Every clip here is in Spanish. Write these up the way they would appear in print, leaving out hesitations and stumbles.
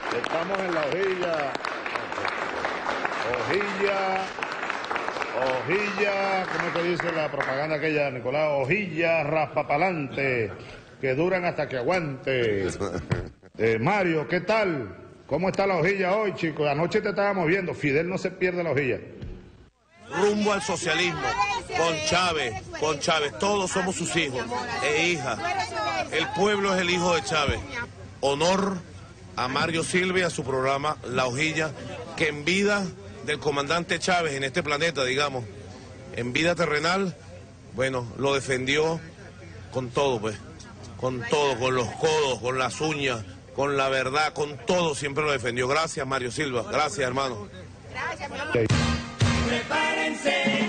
Estamos en la hojilla. Hojilla, ¿cómo es que dice la propaganda aquella, Nicolás? Hojilla raspapalante, que duran hasta que aguante. Mario, ¿qué tal? ¿Cómo está la hojilla hoy, chicos? Anoche te estábamos viendo, Fidel no se pierde la hojilla. Rumbo al socialismo, con Chávez, todos somos sus hijos e hijas. El pueblo es el hijo de Chávez. Honor a Mario Silva y a su programa La Hojilla, que en vida del comandante Chávez en este planeta, digamos, en vida terrenal, bueno, lo defendió con todo, pues, con todo, con los codos, con las uñas, con la verdad, con todo, siempre lo defendió. Gracias, Mario Silva, gracias, hermano. Gracias, mi amor. Okay. Prepárense.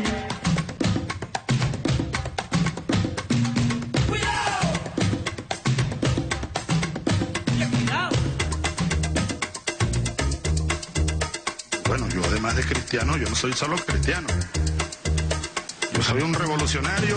¡Cuidado! ¡Cuidado! Bueno, yo además de cristiano, yo no soy solo cristiano. Yo soy un revolucionario.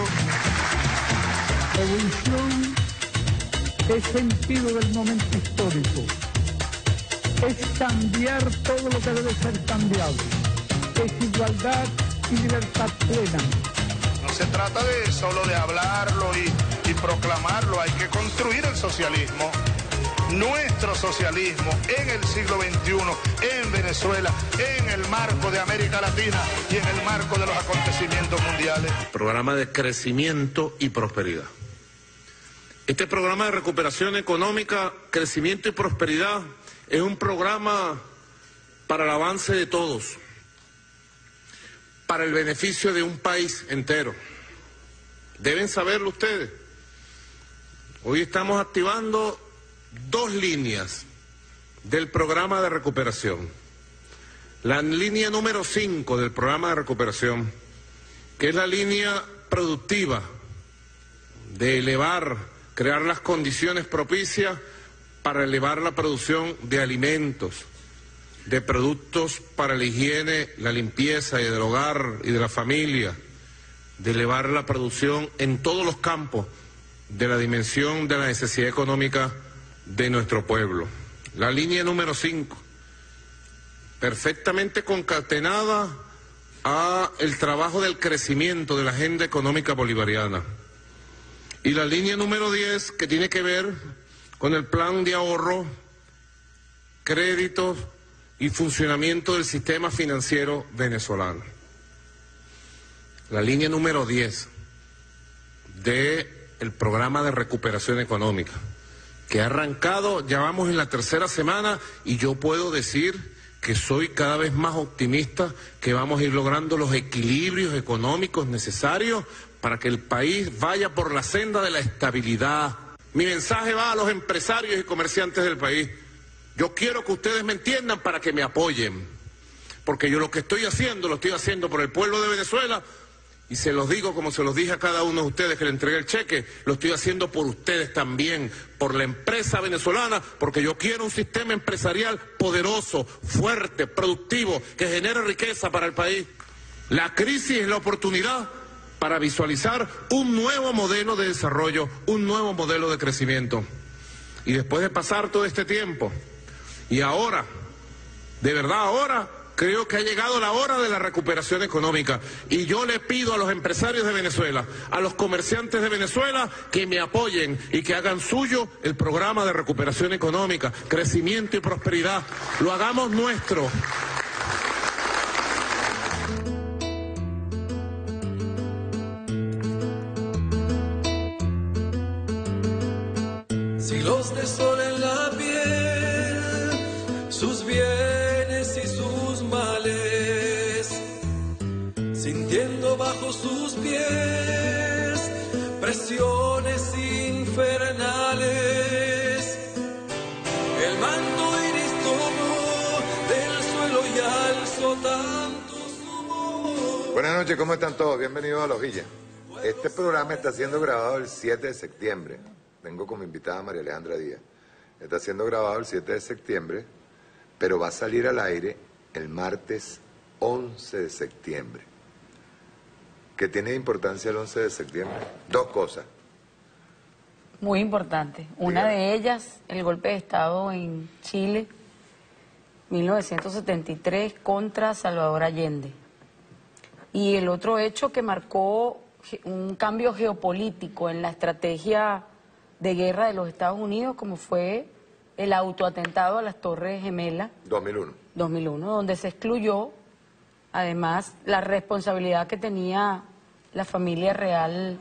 Revolución es sentido del momento histórico. Es cambiar todo lo que debe ser cambiado. Es igualdad y libertad plena. No se trata de solo de hablarlo y proclamarlo, hay que construir el socialismo. Nuestro socialismo en el siglo XXI, en Venezuela, en el marco de América Latina y en el marco de los acontecimientos mundiales. Programa de crecimiento y prosperidad. Este programa de recuperación económica, crecimiento y prosperidad es un programa para el avance de todos, para el beneficio de un país entero. Deben saberlo ustedes. Hoy estamos activando 2 líneas del programa de recuperación. La línea número 5 del programa de recuperación, que es la línea productiva de crear las condiciones propicias para elevar la producción de alimentos, de productos para la higiene, la limpieza y del hogar y de la familia, de elevar la producción en todos los campos de la dimensión de la necesidad económica de nuestro pueblo. La línea número 5, perfectamente concatenada a el trabajo del crecimiento de la agenda económica bolivariana. Y la línea número 10, que tiene que ver con el plan de ahorro, créditos y funcionamiento del sistema financiero venezolano. La línea número 10 del programa de recuperación económica, que ha arrancado, ya vamos en la 3ª semana, y yo puedo decir que soy cada vez más optimista que vamos a ir logrando los equilibrios económicos necesarios para que el país vaya por la senda de la estabilidad. Mi mensaje va a los empresarios y comerciantes del país. Yo quiero que ustedes me entiendan para que me apoyen, porque yo lo que estoy haciendo, lo estoy haciendo por el pueblo de Venezuela, y se los digo como se los dije a cada uno de ustedes que le entregué el cheque, lo estoy haciendo por ustedes también, por la empresa venezolana, porque yo quiero un sistema empresarial poderoso, fuerte, productivo, que genere riqueza para el país. La crisis es la oportunidad para visualizar un nuevo modelo de desarrollo, un nuevo modelo de crecimiento. Y después de pasar todo este tiempo, y ahora, de verdad ahora, creo que ha llegado la hora de la recuperación económica. Y yo le pido a los empresarios de Venezuela, a los comerciantes de Venezuela, que me apoyen y que hagan suyo el programa de recuperación económica, crecimiento y prosperidad. Lo hagamos nuestro. Siglos de sol en la piel, sus bienes y sus males, sintiendo bajo sus pies presiones infernales. El mando iris tomó del suelo y alzó tanto su voz. Buenas noches, ¿cómo están todos? Bienvenidos a La Hojilla. Este programa está siendo grabado el 7 de septiembre. Tengo como invitada a María Alejandra Díaz. Está siendo grabado el 7 de septiembre, pero va a salir al aire el martes 11 de septiembre. ¿Qué tiene importancia el 11 de septiembre? 2 cosas. Muy importante. Una de ellas, el golpe de Estado en Chile, 1973, contra Salvador Allende. Y el otro hecho que marcó un cambio geopolítico en la estrategia de guerra de los Estados Unidos, como fue el autoatentado a las Torres Gemelas. 2001, donde se excluyó, además, la responsabilidad que tenía la familia real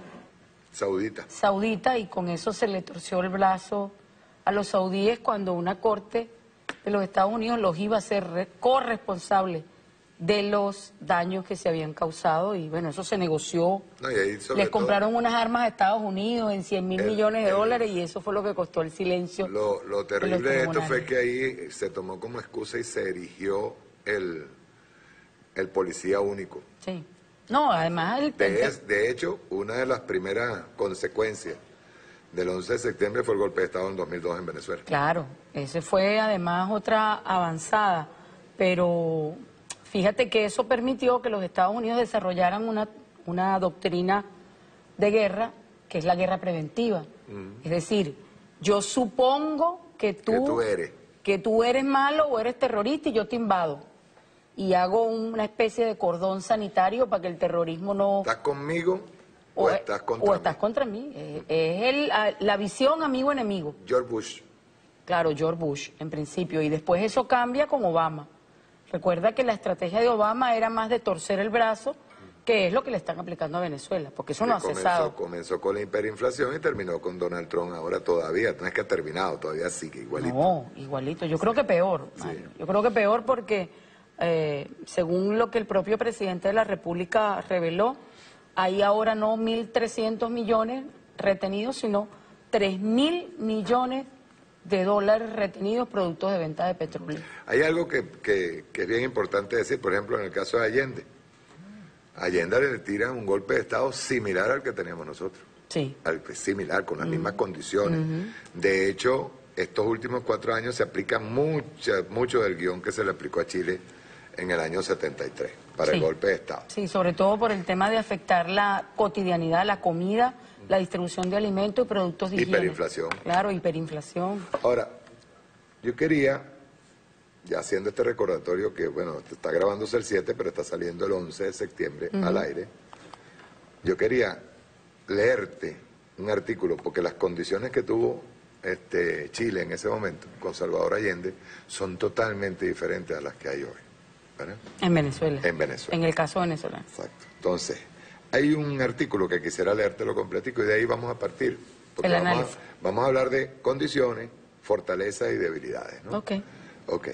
saudita, y con eso se le torció el brazo a los saudíes cuando una corte de los Estados Unidos los iba a ser corresponsable de los daños que se habían causado, y bueno, eso se negoció. Les compraron unas armas a Estados Unidos en 100.000 millones de dólares, y eso fue lo que costó el silencio. Lo terrible de esto fue que ahí se tomó como excusa y se erigió el policía único. Sí. No, además... De hecho, una de las primeras consecuencias del 11 de septiembre fue el golpe de Estado en 2002 en Venezuela. Claro, ese fue además otra avanzada, pero fíjate que eso permitió que los Estados Unidos desarrollaran una doctrina de guerra, que es la guerra preventiva. Es decir, yo supongo que tú eres malo o eres terrorista y yo te invado. Y hago una especie de cordón sanitario para que el terrorismo no... ¿Estás conmigo o estás contra mí? Es la visión amigo-enemigo. George Bush. Claro, George Bush, en principio. Y después eso cambia con Obama. Recuerda que la estrategia de Obama era más de torcer el brazo, que es lo que le están aplicando a Venezuela, porque eso no ha cesado. Comenzó con la hiperinflación y terminó con Donald Trump. Ahora todavía, no es que ha terminado, todavía sigue igualito. No, igualito. Yo creo que peor, Mario. Yo creo que peor porque... según lo que el propio presidente de la República reveló, hay ahora no 1.300 millones retenidos, sino 3.000 millones de dólares retenidos productos de venta de petróleo. Hay algo que es bien importante decir, por ejemplo, en el caso de Allende. Allende le tiran un golpe de Estado similar al que teníamos nosotros. Sí. Similar, con las mismas condiciones. De hecho, estos últimos 4 años se aplica mucho del guión que se le aplicó a Chile en el año 73, para el golpe de Estado. Sí, sobre todo por el tema de afectar la cotidianidad, la comida, la distribución de alimentos y productos de higiene. Hiperinflación. Claro, hiperinflación. Ahora, yo quería, ya haciendo este recordatorio, que bueno, está grabándose el 7, pero está saliendo el 11 de septiembre al aire, yo quería leerte un artículo, porque las condiciones que tuvo Chile en ese momento, con Salvador Allende, son totalmente diferentes a las que hay hoy. ¿Verdad? En Venezuela. En Venezuela. En el caso venezolano. Exacto. Entonces, hay un artículo que quisiera leértelo completico y de ahí vamos a partir. El análisis. Vamos a hablar de condiciones, fortalezas y debilidades, ¿no? Ok.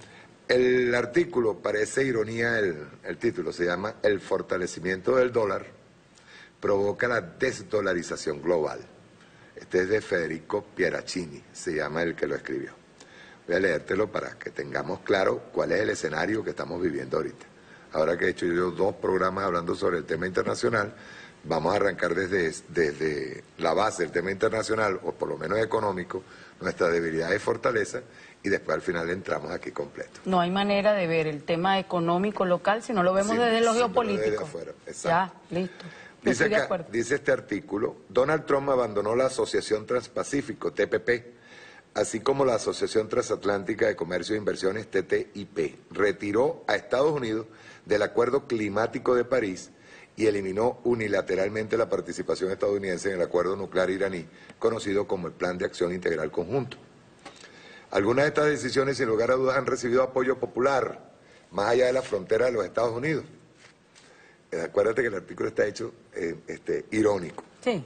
El artículo, parece ironía el título, se llama El fortalecimiento del dólar provoca la desdolarización global. Este es de Federico Pieracini, se llama el que lo escribió. Voy a leértelo para que tengamos claro cuál es el escenario que estamos viviendo ahorita. Ahora que he hecho yo 2 programas hablando sobre el tema internacional, vamos a arrancar desde la base del tema internacional, o por lo menos económico, nuestra debilidad y fortaleza, y después al final entramos aquí completo. No hay manera de ver el tema económico local si no lo vemos desde lo geopolítico. Desde afuera. Exacto. Ya, listo. Dice este artículo, Donald Trump abandonó la Asociación Transpacífico, TPP, así como la Asociación Transatlántica de Comercio e Inversiones, TTIP, retiró a Estados Unidos del Acuerdo Climático de París y eliminó unilateralmente la participación estadounidense en el Acuerdo Nuclear Iraní, conocido como el Plan de Acción Integral Conjunto. Algunas de estas decisiones, sin lugar a dudas, han recibido apoyo popular, más allá de la frontera de los Estados Unidos. Acuérdate que el artículo está hecho irónico. Sí.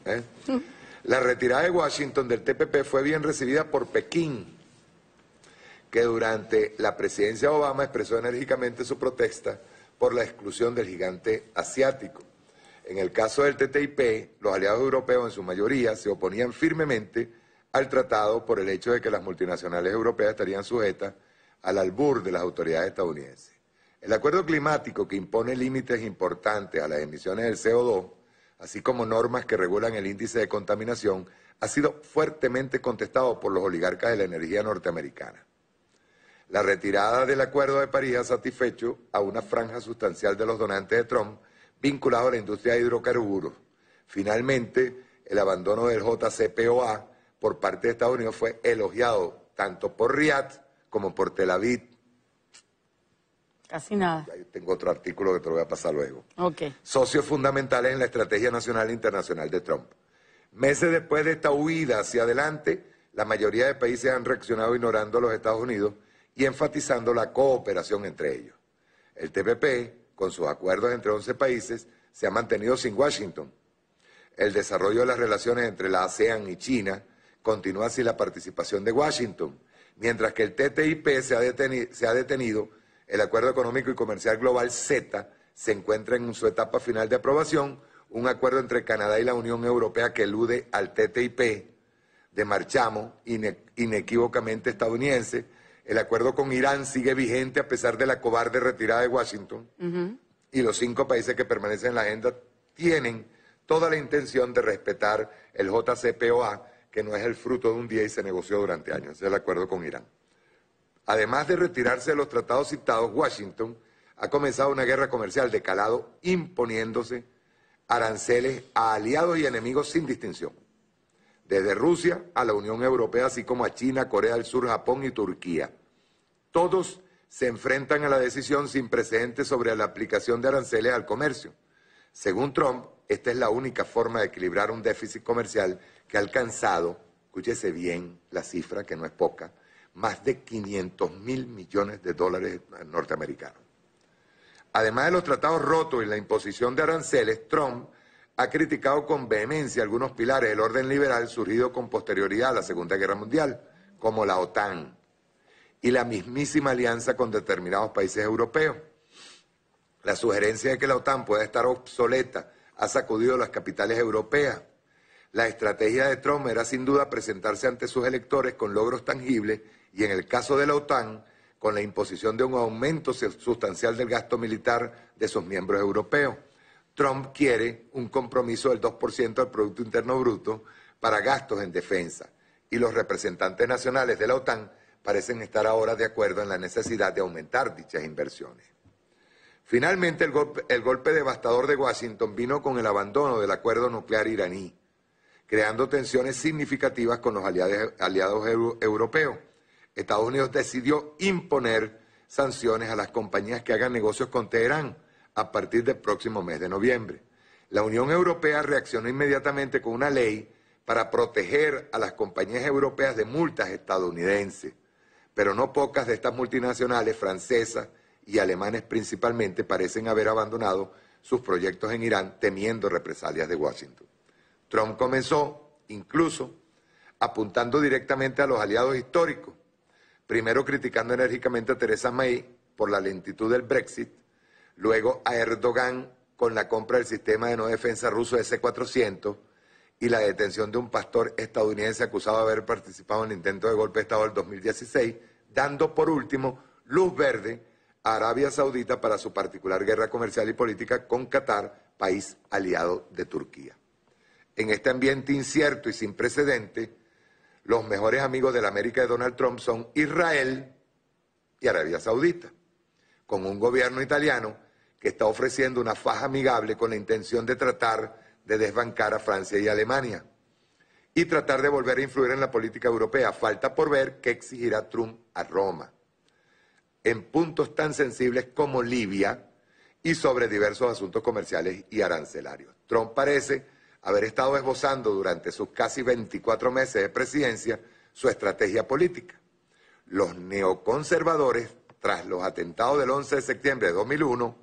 La retirada de Washington del TPP fue bien recibida por Pekín, que durante la presidencia de Obama expresó enérgicamente su protesta por la exclusión del gigante asiático. En el caso del TTIP, los aliados europeos en su mayoría se oponían firmemente al tratado por el hecho de que las multinacionales europeas estarían sujetas al albur de las autoridades estadounidenses. El acuerdo climático, que impone límites importantes a las emisiones del CO2, así como normas que regulan el índice de contaminación, ha sido fuertemente contestado por los oligarcas de la energía norteamericana. La retirada del Acuerdo de París ha satisfecho a una franja sustancial de los donantes de Trump vinculados a la industria de hidrocarburos. Finalmente, el abandono del JCPOA por parte de Estados Unidos fue elogiado tanto por Riad como por Tel Aviv, Casi nada. Ahí tengo otro artículo que te lo voy a pasar luego. Ok. Socios fundamentales en la estrategia nacional e internacional de Trump. Meses después de esta huida hacia adelante, la mayoría de países han reaccionado ignorando a los Estados Unidos y enfatizando la cooperación entre ellos. El TPP, con sus acuerdos entre 11 países, se ha mantenido sin Washington. El desarrollo de las relaciones entre la ASEAN y China continúa sin la participación de Washington, mientras que el TTIP se ha detenido. El Acuerdo Económico y Comercial Global CETA se encuentra en su etapa final de aprobación, un acuerdo entre Canadá y la Unión Europea que elude al TTIP de marchamo inequívocamente estadounidense. El acuerdo con Irán sigue vigente a pesar de la cobarde retirada de Washington. Y los 5 países que permanecen en la agenda tienen toda la intención de respetar el JCPOA, que no es el fruto de un día y se negoció durante años. Ese es el acuerdo con Irán. Además de retirarse de los tratados citados, Washington ha comenzado una guerra comercial de calado, imponiéndose aranceles a aliados y enemigos sin distinción, desde Rusia a la Unión Europea, así como a China, Corea del Sur, Japón y Turquía. Todos se enfrentan a la decisión sin precedentes sobre la aplicación de aranceles al comercio. Según Trump, esta es la única forma de equilibrar un déficit comercial que ha alcanzado, escúchese bien la cifra, que no es poca, más de 500.000 millones de dólares norteamericanos. Además de los tratados rotos y la imposición de aranceles, Trump ha criticado con vehemencia algunos pilares del orden liberal surgido con posterioridad a la Segunda Guerra Mundial, como la OTAN y la mismísima alianza con determinados países europeos. La sugerencia de que la OTAN pueda estar obsoleta ha sacudido las capitales europeas. La estrategia de Trump era sin duda presentarse ante sus electores con logros tangibles y, en el caso de la OTAN, con la imposición de un aumento sustancial del gasto militar de sus miembros europeos. Trump quiere un compromiso del 2% del Producto Interno Bruto para gastos en defensa, y los representantes nacionales de la OTAN parecen estar ahora de acuerdo en la necesidad de aumentar dichas inversiones. Finalmente, el golpe devastador de Washington vino con el abandono del acuerdo nuclear iraní, creando tensiones significativas con los aliados europeos. Estados Unidos decidió imponer sanciones a las compañías que hagan negocios con Teherán a partir del próximo mes de noviembre. La Unión Europea reaccionó inmediatamente con una ley para proteger a las compañías europeas de multas estadounidenses, pero no pocas de estas multinacionales, francesas y alemanes principalmente, parecen haber abandonado sus proyectos en Irán temiendo represalias de Washington. Trump comenzó, incluso, apuntando directamente a los aliados históricos, primero criticando enérgicamente a Theresa May por la lentitud del Brexit, luego a Erdogan con la compra del sistema de no defensa ruso S-400 y la detención de un pastor estadounidense acusado de haber participado en el intento de golpe de Estado del 2016, dando por último luz verde a Arabia Saudita para su particular guerra comercial y política con Qatar, país aliado de Turquía. En este ambiente incierto y sin precedente, los mejores amigos de la América de Donald Trump son Israel y Arabia Saudita, con un gobierno italiano que está ofreciendo una faja amigable con la intención de tratar de desbancar a Francia y Alemania y tratar de volver a influir en la política europea. Falta por ver qué exigirá Trump a Roma en puntos tan sensibles como Libia y sobre diversos asuntos comerciales y arancelarios. Trump parece haber estado esbozando durante sus casi 24 meses de presidencia su estrategia política. Los neoconservadores, tras los atentados del 11 de septiembre de 2001,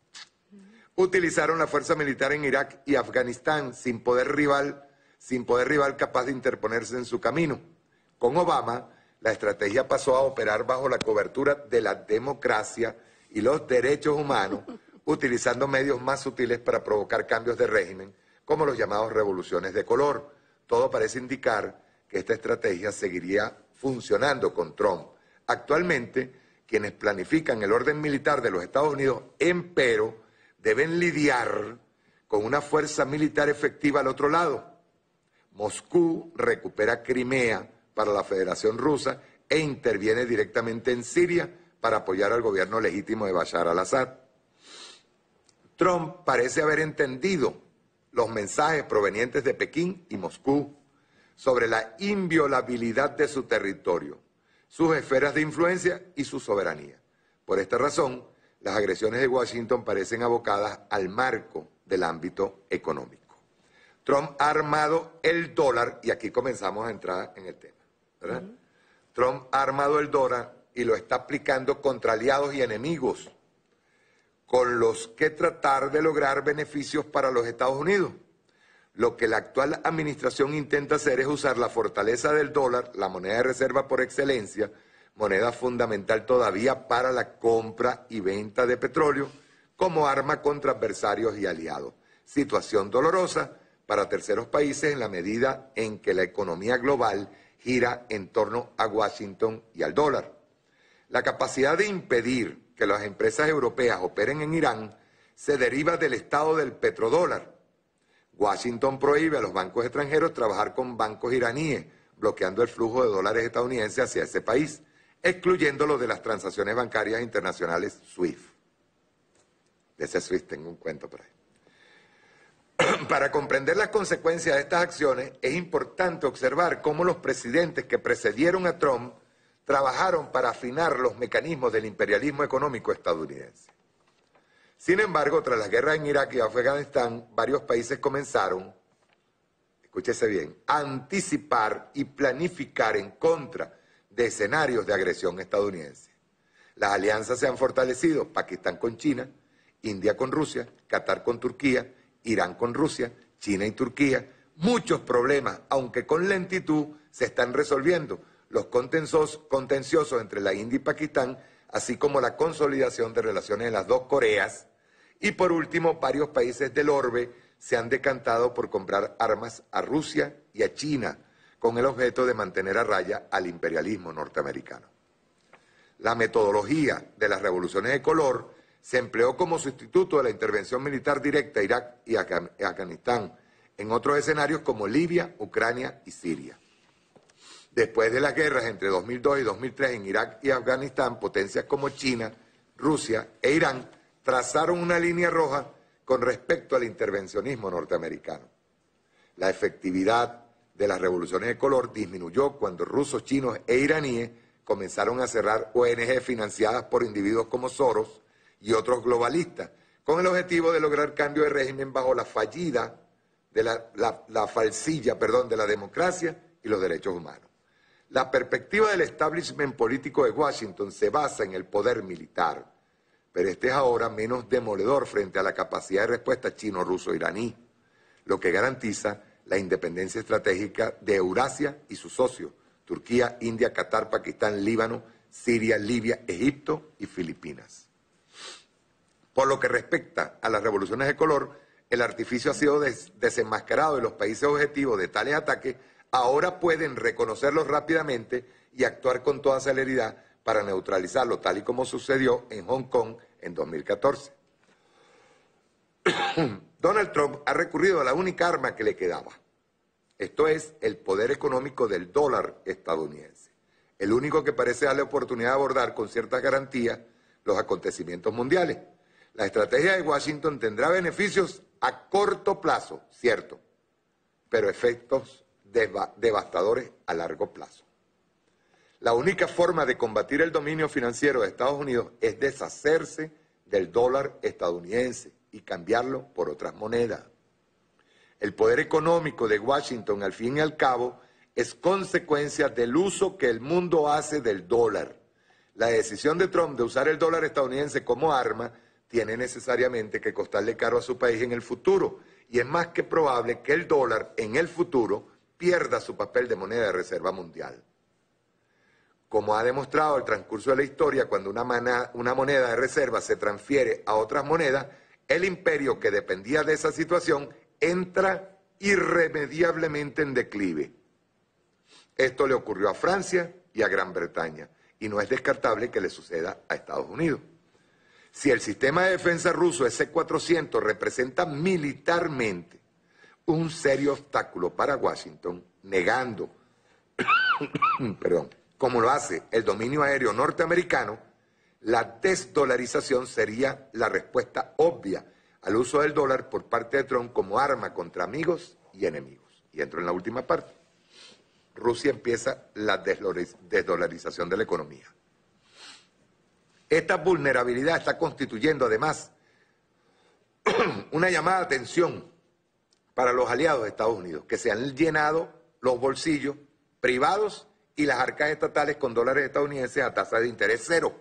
utilizaron la fuerza militar en Irak y Afganistán sin poder rival capaz de interponerse en su camino. Con Obama, la estrategia pasó a operar bajo la cobertura de la democracia y los derechos humanos, utilizando medios más sutiles para provocar cambios de régimen, como los llamados revoluciones de color. Todo parece indicar que esta estrategia seguiría funcionando con Trump. Actualmente, quienes planifican el orden militar de los Estados Unidos, empero, deben lidiar con una fuerza militar efectiva al otro lado. Moscú recupera Crimea para la Federación Rusa e interviene directamente en Siria para apoyar al gobierno legítimo de Bashar al-Assad. Trump parece haber entendido los mensajes provenientes de Pekín y Moscú sobre la inviolabilidad de su territorio, sus esferas de influencia y su soberanía. Por esta razón, las agresiones de Washington parecen abocadas al marco del ámbito económico. Trump ha armado el dólar, y aquí comenzamos a entrar en el tema, ¿verdad? Trump ha armado el dólar y lo está aplicando contra aliados y enemigos, con los que tratar de lograr beneficios para los Estados Unidos. Lo que la actual administración intenta hacer es usar la fortaleza del dólar, la moneda de reserva por excelencia, moneda fundamental todavía para la compra y venta de petróleo, como arma contra adversarios y aliados. Situación dolorosa para terceros países en la medida en que la economía global gira en torno a Washington y al dólar. La capacidad de impedir que las empresas europeas operen en Irán se deriva del estado del petrodólar. Washington prohíbe a los bancos extranjeros trabajar con bancos iraníes, bloqueando el flujo de dólares estadounidenses hacia ese país, excluyéndolo de las transacciones bancarias internacionales SWIFT. De ese SWIFT tengo un cuento por ahí. Para comprender las consecuencias de estas acciones, es importante observar cómo los presidentes que precedieron a Trump trabajaron para afinar los mecanismos del imperialismo económico estadounidense. Sin embargo, tras las guerras en Irak y Afganistán, varios países comenzaron, escúchese bien, a anticipar y planificar en contra de escenarios de agresión estadounidense. Las alianzas se han fortalecido: Pakistán con China, India con Rusia, Qatar con Turquía, Irán con Rusia, China y Turquía. Muchos problemas, aunque con lentitud, se están resolviendo. Los contenciosos entre la India y Pakistán, así como la consolidación de relaciones en las dos Coreas. Y por último, varios países del orbe se han decantado por comprar armas a Rusia y a China, con el objeto de mantener a raya al imperialismo norteamericano. La metodología de las revoluciones de color se empleó como sustituto de la intervención militar directa a Irak y Afganistán, en otros escenarios como Libia, Ucrania y Siria. Después de las guerras entre 2002 y 2003 en Irak y Afganistán, potencias como China, Rusia e Irán trazaron una línea roja con respecto al intervencionismo norteamericano. La efectividad de las revoluciones de color disminuyó cuando rusos, chinos e iraníes comenzaron a cerrar ONG financiadas por individuos como Soros y otros globalistas, con el objetivo de lograr cambio de régimen bajo la falsilla de la democracia y los derechos humanos. La perspectiva del establishment político de Washington se basa en el poder militar, pero este es ahora menos demoledor frente a la capacidad de respuesta chino-ruso-iraní, lo que garantiza la independencia estratégica de Eurasia y sus socios, Turquía, India, Qatar, Pakistán, Líbano, Siria, Libia, Egipto y Filipinas. Por lo que respecta a las revoluciones de color, el artificio ha sido desenmascarado y los países objetivos de tales ataques ahora pueden reconocerlos rápidamente y actuar con toda celeridad para neutralizarlo, tal y como sucedió en Hong Kong en 2014. Donald Trump ha recurrido a la única arma que le quedaba. Esto es el poder económico del dólar estadounidense, el único que parece darle oportunidad de abordar con ciertas garantías los acontecimientos mundiales. La estrategia de Washington tendrá beneficios a corto plazo, cierto, pero efectos devastadores a largo plazo. La única forma de combatir el dominio financiero de Estados Unidos es deshacerse del dólar estadounidense y cambiarlo por otras monedas. El poder económico de Washington, al fin y al cabo, es consecuencia del uso que el mundo hace del dólar. La decisión de Trump de usar el dólar estadounidense como arma tiene necesariamente que costarle caro a su país en el futuro, y es más que probable que el dólar en el futuro pierda su papel de moneda de reserva mundial. Como ha demostrado el transcurso de la historia, cuando una moneda de reserva se transfiere a otras monedas, el imperio que dependía de esa situación entra irremediablemente en declive. Esto le ocurrió a Francia y a Gran Bretaña, y no es descartable que le suceda a Estados Unidos. Si el sistema de defensa ruso S-400 representa militarmente un serio obstáculo para Washington, negando, como lo hace el dominio aéreo norteamericano, la desdolarización sería la respuesta obvia al uso del dólar por parte de Trump como arma contra amigos y enemigos. Y entro en la última parte. Rusia empieza la desdolarización de la economía. Esta vulnerabilidad está constituyendo además una llamada de atención para los aliados de Estados Unidos, que se han llenado los bolsillos privados y las arcas estatales con dólares estadounidenses a tasa de interés cero.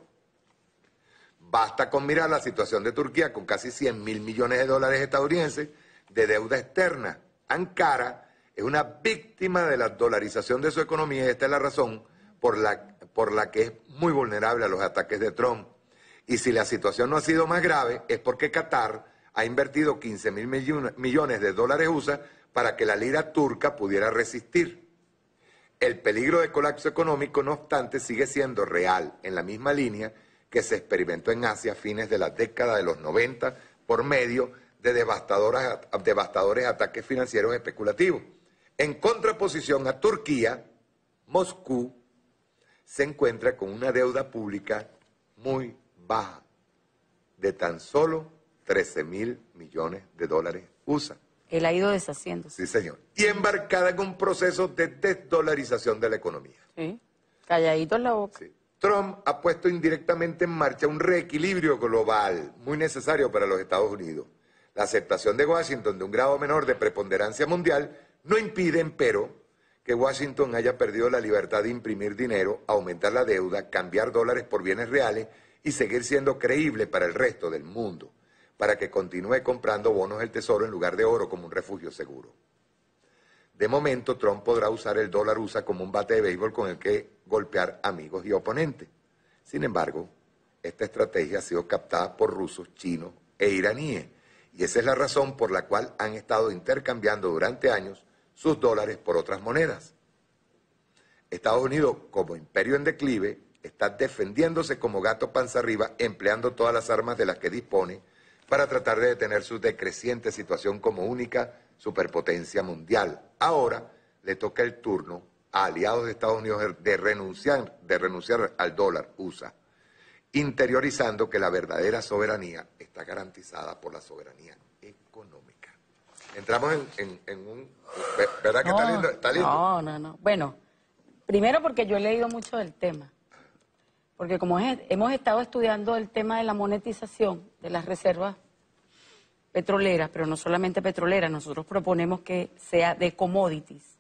Basta con mirar la situación de Turquía con casi 100.000 millones de dólares estadounidenses de deuda externa. Ankara es una víctima de la dolarización de su economía y esta es la razón por la que es muy vulnerable a los ataques de Trump. Y si la situación no ha sido más grave es porque Qatar ha invertido 15.000 millones de dólares USA para que la lira turca pudiera resistir. El peligro de colapso económico, no obstante, sigue siendo real, en la misma línea que se experimentó en Asia a fines de la década de los 90 por medio de devastadores ataques financieros especulativos. En contraposición a Turquía, Moscú se encuentra con una deuda pública muy baja, de tan solo 13.000 millones de dólares USA. Él ha ido deshaciéndose. Sí, señor. Y embarcada en un proceso de desdolarización de la economía. Sí, calladito en la boca. Sí. Trump ha puesto indirectamente en marcha un reequilibrio global muy necesario para los Estados Unidos. La aceptación de Washington de un grado menor de preponderancia mundial no impide, empero, que Washington haya perdido la libertad de imprimir dinero, aumentar la deuda, cambiar dólares por bienes reales y seguir siendo creíble para el resto del mundo, para que continúe comprando bonos del tesoro en lugar de oro como un refugio seguro. De momento, Trump podrá usar el dólar USA como un bate de béisbol con el que golpear amigos y oponentes. Sin embargo, esta estrategia ha sido captada por rusos, chinos e iraníes, y esa es la razón por la cual han estado intercambiando durante años sus dólares por otras monedas. Estados Unidos, como imperio en declive, está defendiéndose como gato panza arriba, empleando todas las armas de las que dispone para tratar de detener su decreciente situación como única superpotencia mundial. Ahora le toca el turno a aliados de Estados Unidos de renunciar al dólar USA, interiorizando que la verdadera soberanía está garantizada por la soberanía económica. Entramos en un... ¿Verdad que No, está lindo? ¿Está lindo? No. Bueno, primero porque yo he leído mucho del tema. Porque como hemos estado estudiando el tema de la monetización de las reservas petroleras, pero no solamente petroleras, nosotros proponemos que sea de commodities.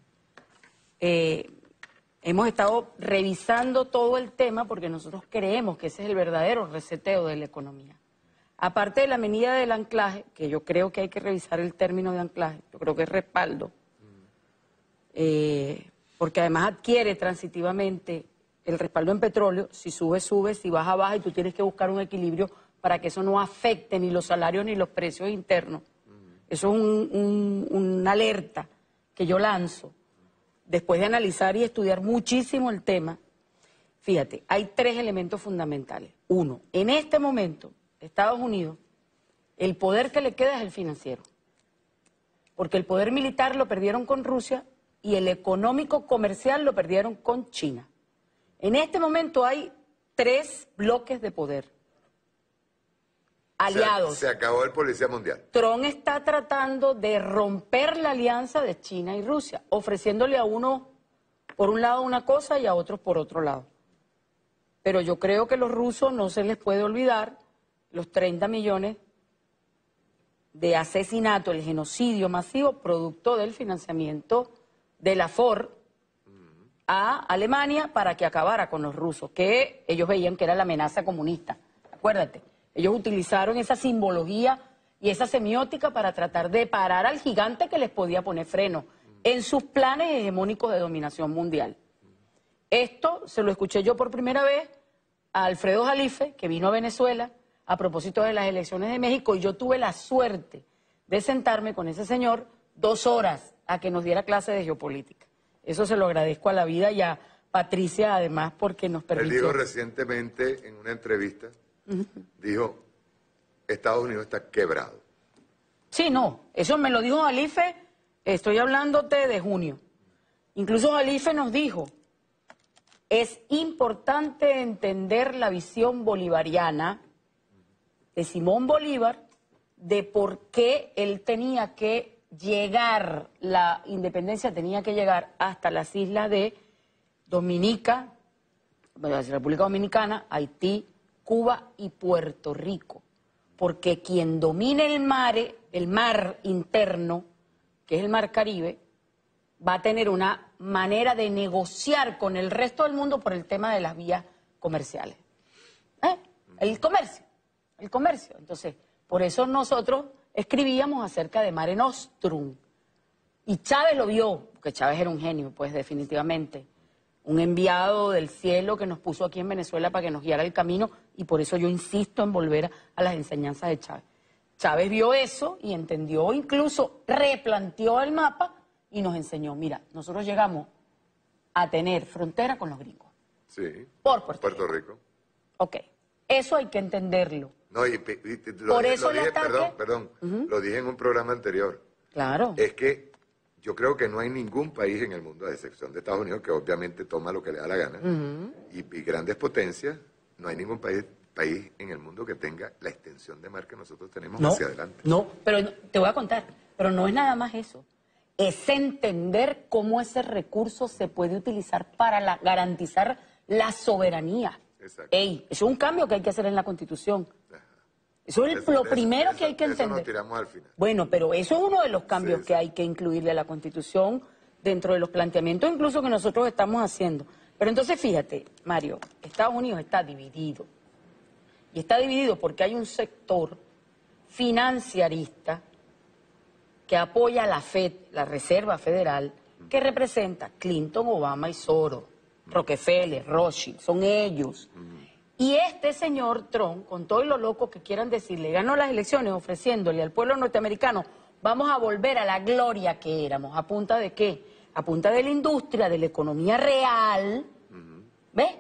Hemos estado revisando todo el tema porque nosotros creemos que ese es el verdadero reseteo de la economía. Aparte de la medida del anclaje, que yo creo que hay que revisar el término de anclaje, yo creo que es respaldo, porque además adquiere transitivamente el respaldo en petróleo, si sube, sube, si baja, baja, y tú tienes que buscar un equilibrio para que eso no afecte ni los salarios ni los precios internos. Eso es una alerta que yo lanzo después de analizar y estudiar muchísimo el tema. Fíjate, hay tres elementos fundamentales. Uno, en este momento, Estados Unidos, el poder que le queda es el financiero, porque el poder militar lo perdieron con Rusia y el económico comercial lo perdieron con China. En este momento hay tres bloques de poder aliados. Se acabó el policía mundial. Trump está tratando de romper la alianza de China y Rusia, ofreciéndole a uno por un lado una cosa y a otros por otro lado. Pero yo creo que a los rusos no se les puede olvidar los 30 millones de asesinato, el genocidio masivo producto del financiamiento de la Ford a Alemania para que acabara con los rusos, que ellos veían que era la amenaza comunista. Acuérdate, ellos utilizaron esa simbología y esa semiótica para tratar de parar al gigante que les podía poner freno en sus planes hegemónicos de dominación mundial. Esto se lo escuché yo por primera vez a Alfredo Jalife, que vino a Venezuela a propósito de las elecciones de México, y yo tuve la suerte de sentarme con ese señor 2 horas a que nos diera clase de geopolítica. Eso se lo agradezco a la vida y a Patricia, además, porque nos permitió. Él dijo recientemente en una entrevista, dijo, Estados Unidos está quebrado. Sí, no, eso me lo dijo Jalife, estoy hablándote de junio. Incluso Jalife nos dijo, es importante entender la visión bolivariana de Simón Bolívar, de por qué él tenía que llegar, la independencia tenía que llegar hasta las islas de Dominica, República Dominicana, Haití, Cuba y Puerto Rico, porque quien domine el mar interno, que es el mar Caribe, va a tener una manera de negociar con el resto del mundo por el tema de las vías comerciales. El comercio. Entonces, por eso nosotros escribíamos acerca de Mare Nostrum. Y Chávez lo vio, porque Chávez era un genio, pues definitivamente. Un enviado del cielo que nos puso aquí en Venezuela para que nos guiara el camino, y por eso yo insisto en volver a las enseñanzas de Chávez. Chávez vio eso y entendió, incluso replanteó el mapa y nos enseñó, mira, nosotros llegamos a tener frontera con los gringos. Sí. Por Puerto Rico. Ok, eso hay que entenderlo. No, Por eso lo dije, perdón, lo dije en un programa anterior. Claro. Es que yo creo que no hay ningún país en el mundo, a excepción de Estados Unidos, que obviamente toma lo que le da la gana, y grandes potencias, no hay ningún país en el mundo que tenga la extensión de mar que nosotros tenemos hacia adelante. No, pero te voy a contar, pero no es nada más eso. Es entender cómo ese recurso se puede utilizar para garantizar la soberanía. Exacto. Eso es un cambio que hay que hacer en la Constitución. Eso es lo primero que hay que entender. Eso nos tiramos al final. Bueno, pero eso es uno de los cambios que hay que incluirle a la Constitución dentro de los planteamientos incluso que nosotros estamos haciendo. Pero entonces fíjate, Mario, Estados Unidos está dividido. Y está dividido porque hay un sector financiarista que apoya a la FED, la Reserva Federal, que representa Clinton, Obama y Soros, Rockefeller, Rothschild, son ellos. Y este señor Trump, con todo lo loco que quieran decirle, ganó las elecciones ofreciéndole al pueblo norteamericano, vamos a volver a la gloria que éramos. ¿A punta de qué? A punta de la industria, de la economía real. ¿Ves?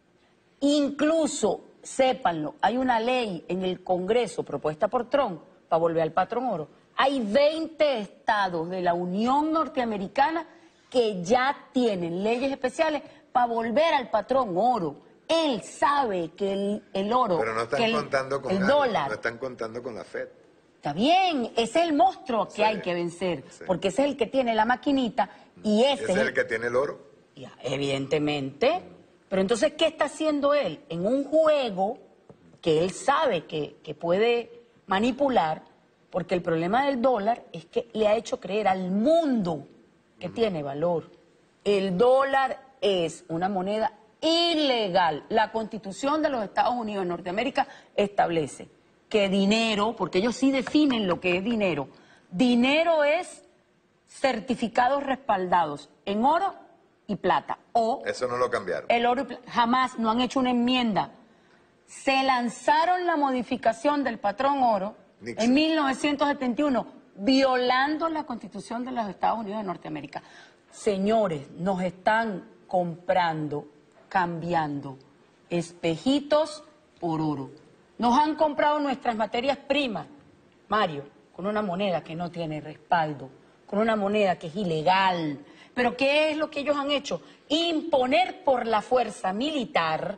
Incluso, sépanlo, hay una ley en el Congreso propuesta por Trump para volver al patrón oro. Hay 20 estados de la Unión Norteamericana que ya tienen leyes especiales para volver al patrón oro. Él sabe que el oro, pero no están contando con el dólar... No están contando con la FED. Está bien, ese es el monstruo que hay que vencer, porque ese es el que tiene la maquinita y ese es el que tiene el oro. Ya, evidentemente. Pero entonces, ¿qué está haciendo él? En un juego que él sabe que puede manipular, porque el problema del dólar es que le ha hecho creer al mundo que tiene valor. El dólar es una moneda ilegal. La Constitución de los Estados Unidos de Norteamérica establece que dinero, porque ellos sí definen lo que es dinero. Dinero es certificados respaldados en oro y plata. O eso no lo cambiaron. El oro y plata. Jamás, no han hecho una enmienda. Se lanzaron la modificación del patrón oro Nixon. En 1971, violando la Constitución de los Estados Unidos de Norteamérica. Señores, nos están comprando, cambiando espejitos por oro. Nos han comprado nuestras materias primas, Mario, con una moneda que no tiene respaldo, con una moneda que es ilegal. Pero ¿qué es lo que ellos han hecho? Imponer por la fuerza militar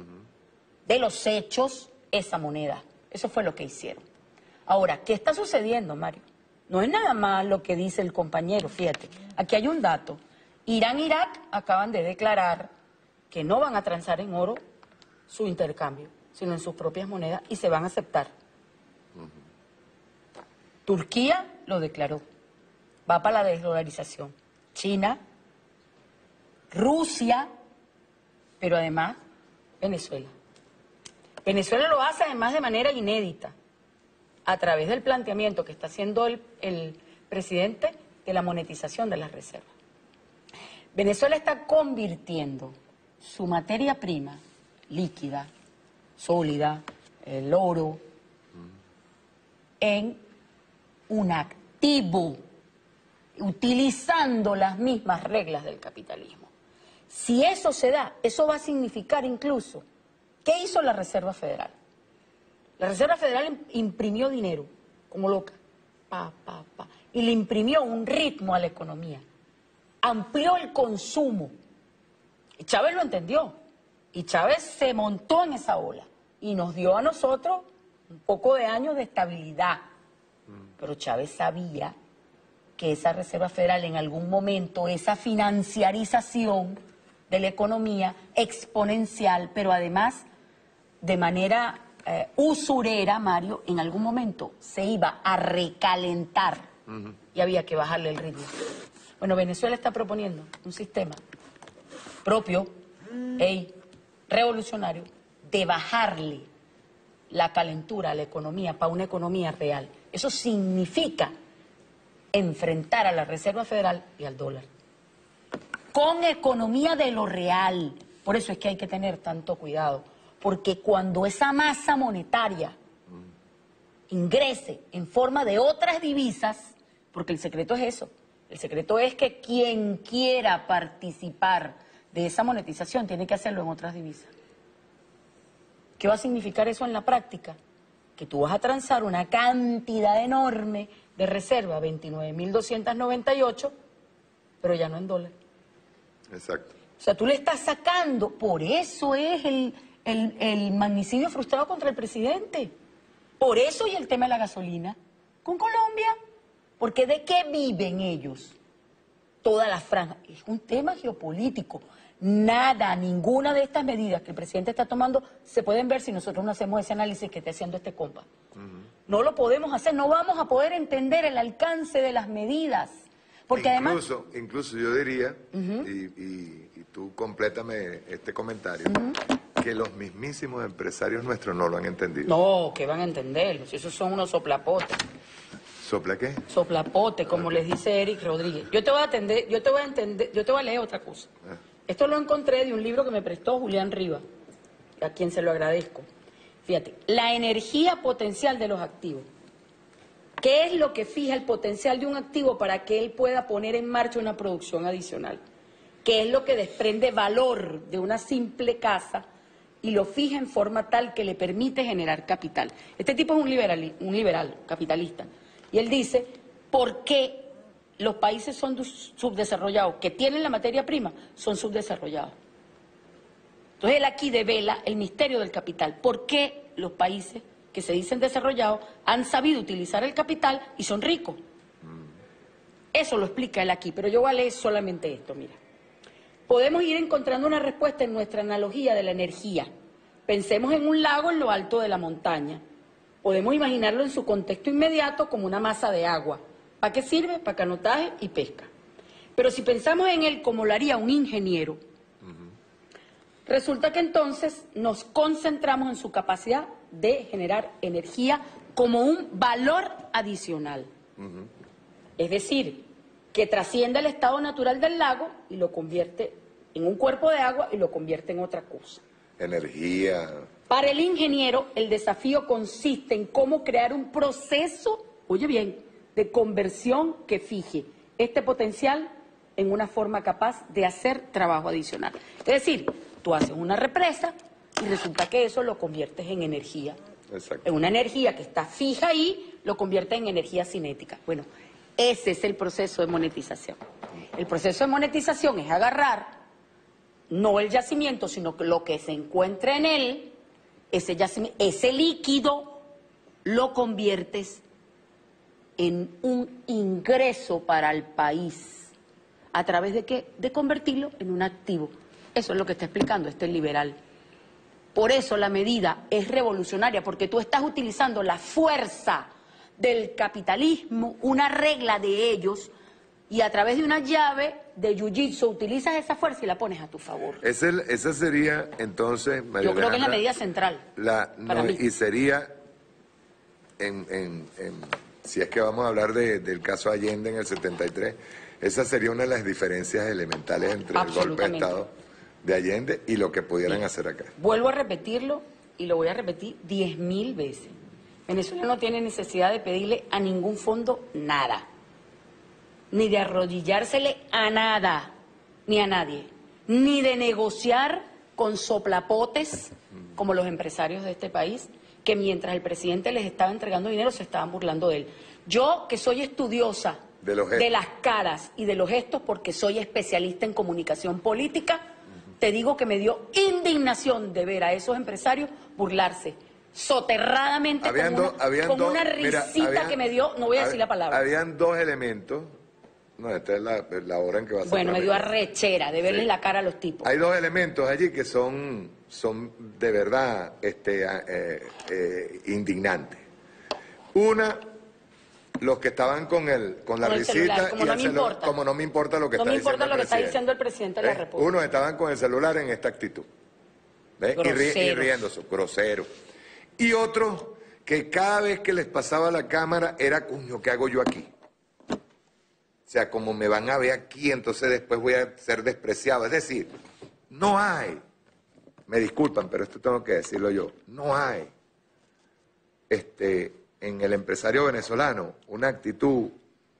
de los hechos esa moneda. Eso fue lo que hicieron. Ahora, ¿qué está sucediendo, Mario? No es nada más lo que dice el compañero, fíjate. Aquí hay un dato. Irán e Irak acaban de declarar que no van a transar en oro su intercambio, sino en sus propias monedas, y se van a aceptar. Turquía lo declaró. Va para la desdolarización. China, Rusia, pero además Venezuela. Venezuela lo hace además de manera inédita, a través del planteamiento que está haciendo el presidente de la monetización de las reservas. Venezuela está convirtiendo su materia prima líquida, sólida, el oro, en un activo, utilizando las mismas reglas del capitalismo. Si eso se da, eso va a significar incluso, ¿qué hizo la Reserva Federal? La Reserva Federal imprimió dinero, como loca, y le imprimió un ritmo a la economía. Amplió el consumo. Y Chávez lo entendió. Y Chávez se montó en esa ola. Y nos dio a nosotros un poco de años de estabilidad. Pero Chávez sabía que esa Reserva Federal en algún momento, esa financiarización de la economía exponencial, pero además de manera usurera, Mario, en algún momento se iba a recalentar y había que bajarle el ritmo. Bueno, Venezuela está proponiendo un sistema propio, revolucionario, de bajarle la calentura a la economía para una economía real. Eso significa enfrentar a la Reserva Federal y al dólar. Con economía de lo real. Por eso es que hay que tener tanto cuidado. Porque cuando esa masa monetaria ingrese en forma de otras divisas, porque el secreto es eso, el secreto es que quien quiera participar de esa monetización tiene que hacerlo en otras divisas. ¿Qué va a significar eso en la práctica? Que tú vas a transar una cantidad enorme de reserva, 29.298, pero ya no en dólares. Exacto. O sea, tú le estás sacando, por eso es el magnicidio frustrado contra el presidente. Por eso y el tema de la gasolina con Colombia. Porque ¿de qué viven ellos? Toda la franja. Es un tema geopolítico. Nada, ninguna de estas medidas que el presidente está tomando se pueden ver si nosotros no hacemos ese análisis que está haciendo este compa. No lo podemos hacer, no vamos a poder entender el alcance de las medidas. Porque incluso yo diría, y tú complétame este comentario, que los mismísimos empresarios nuestros no lo han entendido. No, que van a entenderlo, si esos son unos soplapotes. ¿Sopla qué? Soplapote, como les dice Eric Rodríguez. Yo te voy a leer otra cosa. Esto lo encontré de un libro que me prestó Julián Rivas, a quien se lo agradezco. Fíjate, la energía potencial de los activos. ¿Qué es lo que fija el potencial de un activo para que él pueda poner en marcha una producción adicional? ¿Qué es lo que desprende valor de una simple casa y lo fija en forma tal que le permite generar capital? Este tipo es un liberal capitalista. Y él dice, ¿por qué los países son subdesarrollados, que tienen la materia prima, son subdesarrollados? Entonces él aquí devela el misterio del capital. ¿Por qué los países que se dicen desarrollados han sabido utilizar el capital y son ricos? Eso lo explica él aquí, pero yo voy a leer solamente esto, mira. Podemos ir encontrando una respuesta en nuestra analogía de la energía. Pensemos en un lago en lo alto de la montaña. Podemos imaginarlo en su contexto inmediato como una masa de agua. ¿Para qué sirve? Para canotaje y pesca. Pero si pensamos en él como lo haría un ingeniero, resulta que entonces nos concentramos en su capacidad de generar energía como un valor adicional. Es decir, que trasciende el estado natural del lago y lo convierte en un cuerpo de agua y lo convierte en otra cosa. Energía. Para el ingeniero, el desafío consiste en cómo crear un proceso, oye bien, de conversión que fije este potencial en una forma capaz de hacer trabajo adicional. Es decir, tú haces una represa y resulta que eso lo conviertes en energía. Exacto. En una energía que está fija ahí, lo conviertes en energía cinética. Bueno, ese es el proceso de monetización. El proceso de monetización es agarrar no el yacimiento, sino que lo que se encuentra en él, ese yacimiento, ese líquido, lo conviertes en un ingreso para el país. ¿A través de qué? De convertirlo en un activo. Eso es lo que está explicando este liberal. Por eso la medida es revolucionaria, porque tú estás utilizando la fuerza del capitalismo, una regla de ellos, y a través de una llave de jiu-jitsu utilizas esa fuerza y la pones a tu favor. Esa sería entonces, María Yo creo que es la Alejandra, medida central. para mí. Y sería, si es que vamos a hablar del caso Allende en el 73, esa sería una de las diferencias elementales entre el golpe de Estado de Allende y lo que pudieran hacer acá. Vuelvo a repetirlo y lo voy a repetir 10.000 veces. Venezuela no tiene necesidad de pedirle a ningún fondo nada, ni de arrodillársele a nada, ni a nadie, ni de negociar con soplapotes como los empresarios de este país, que mientras el presidente les estaba entregando dinero se estaban burlando de él. Yo, que soy estudiosa de las caras y de los gestos, porque soy especialista en comunicación política, te digo que me dio indignación de ver a esos empresarios burlarse soterradamente, como una risita que me dio, no voy a decir la palabra. Habían dos elementos. No, esta es la hora en que va a ser. Bueno, me dio arrechera de verles la cara a los tipos. Hay dos elementos allí que son de verdad indignantes. Una, los que estaban con la risita celular, como y no el me celular, importa. como no me importa lo que No está me diciendo importa el lo que está presidente. diciendo el presidente de la República. Unos estaban con el celular en esta actitud. ¿Ves? Y riéndose, grosero. Y otros que cada vez que les pasaba la cámara era, coño, ¿qué hago yo aquí? O sea, como me van a ver aquí, entonces después voy a ser despreciado. Es decir, no hay, me disculpan, pero esto tengo que decirlo yo, no hay en el empresario venezolano una actitud,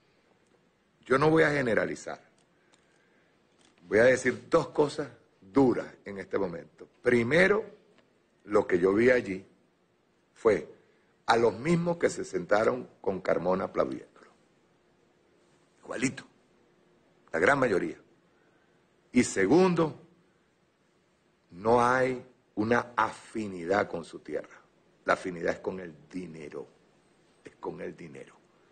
yo no voy a generalizar, voy a decir dos cosas duras en este momento. Primero, lo que yo vi allí fue a los mismos que se sentaron con Carmona aplaudiéndolo. Igualito, la gran mayoría. Y segundo, no hay una afinidad con su tierra. La afinidad es con el dinero, es con el dinero.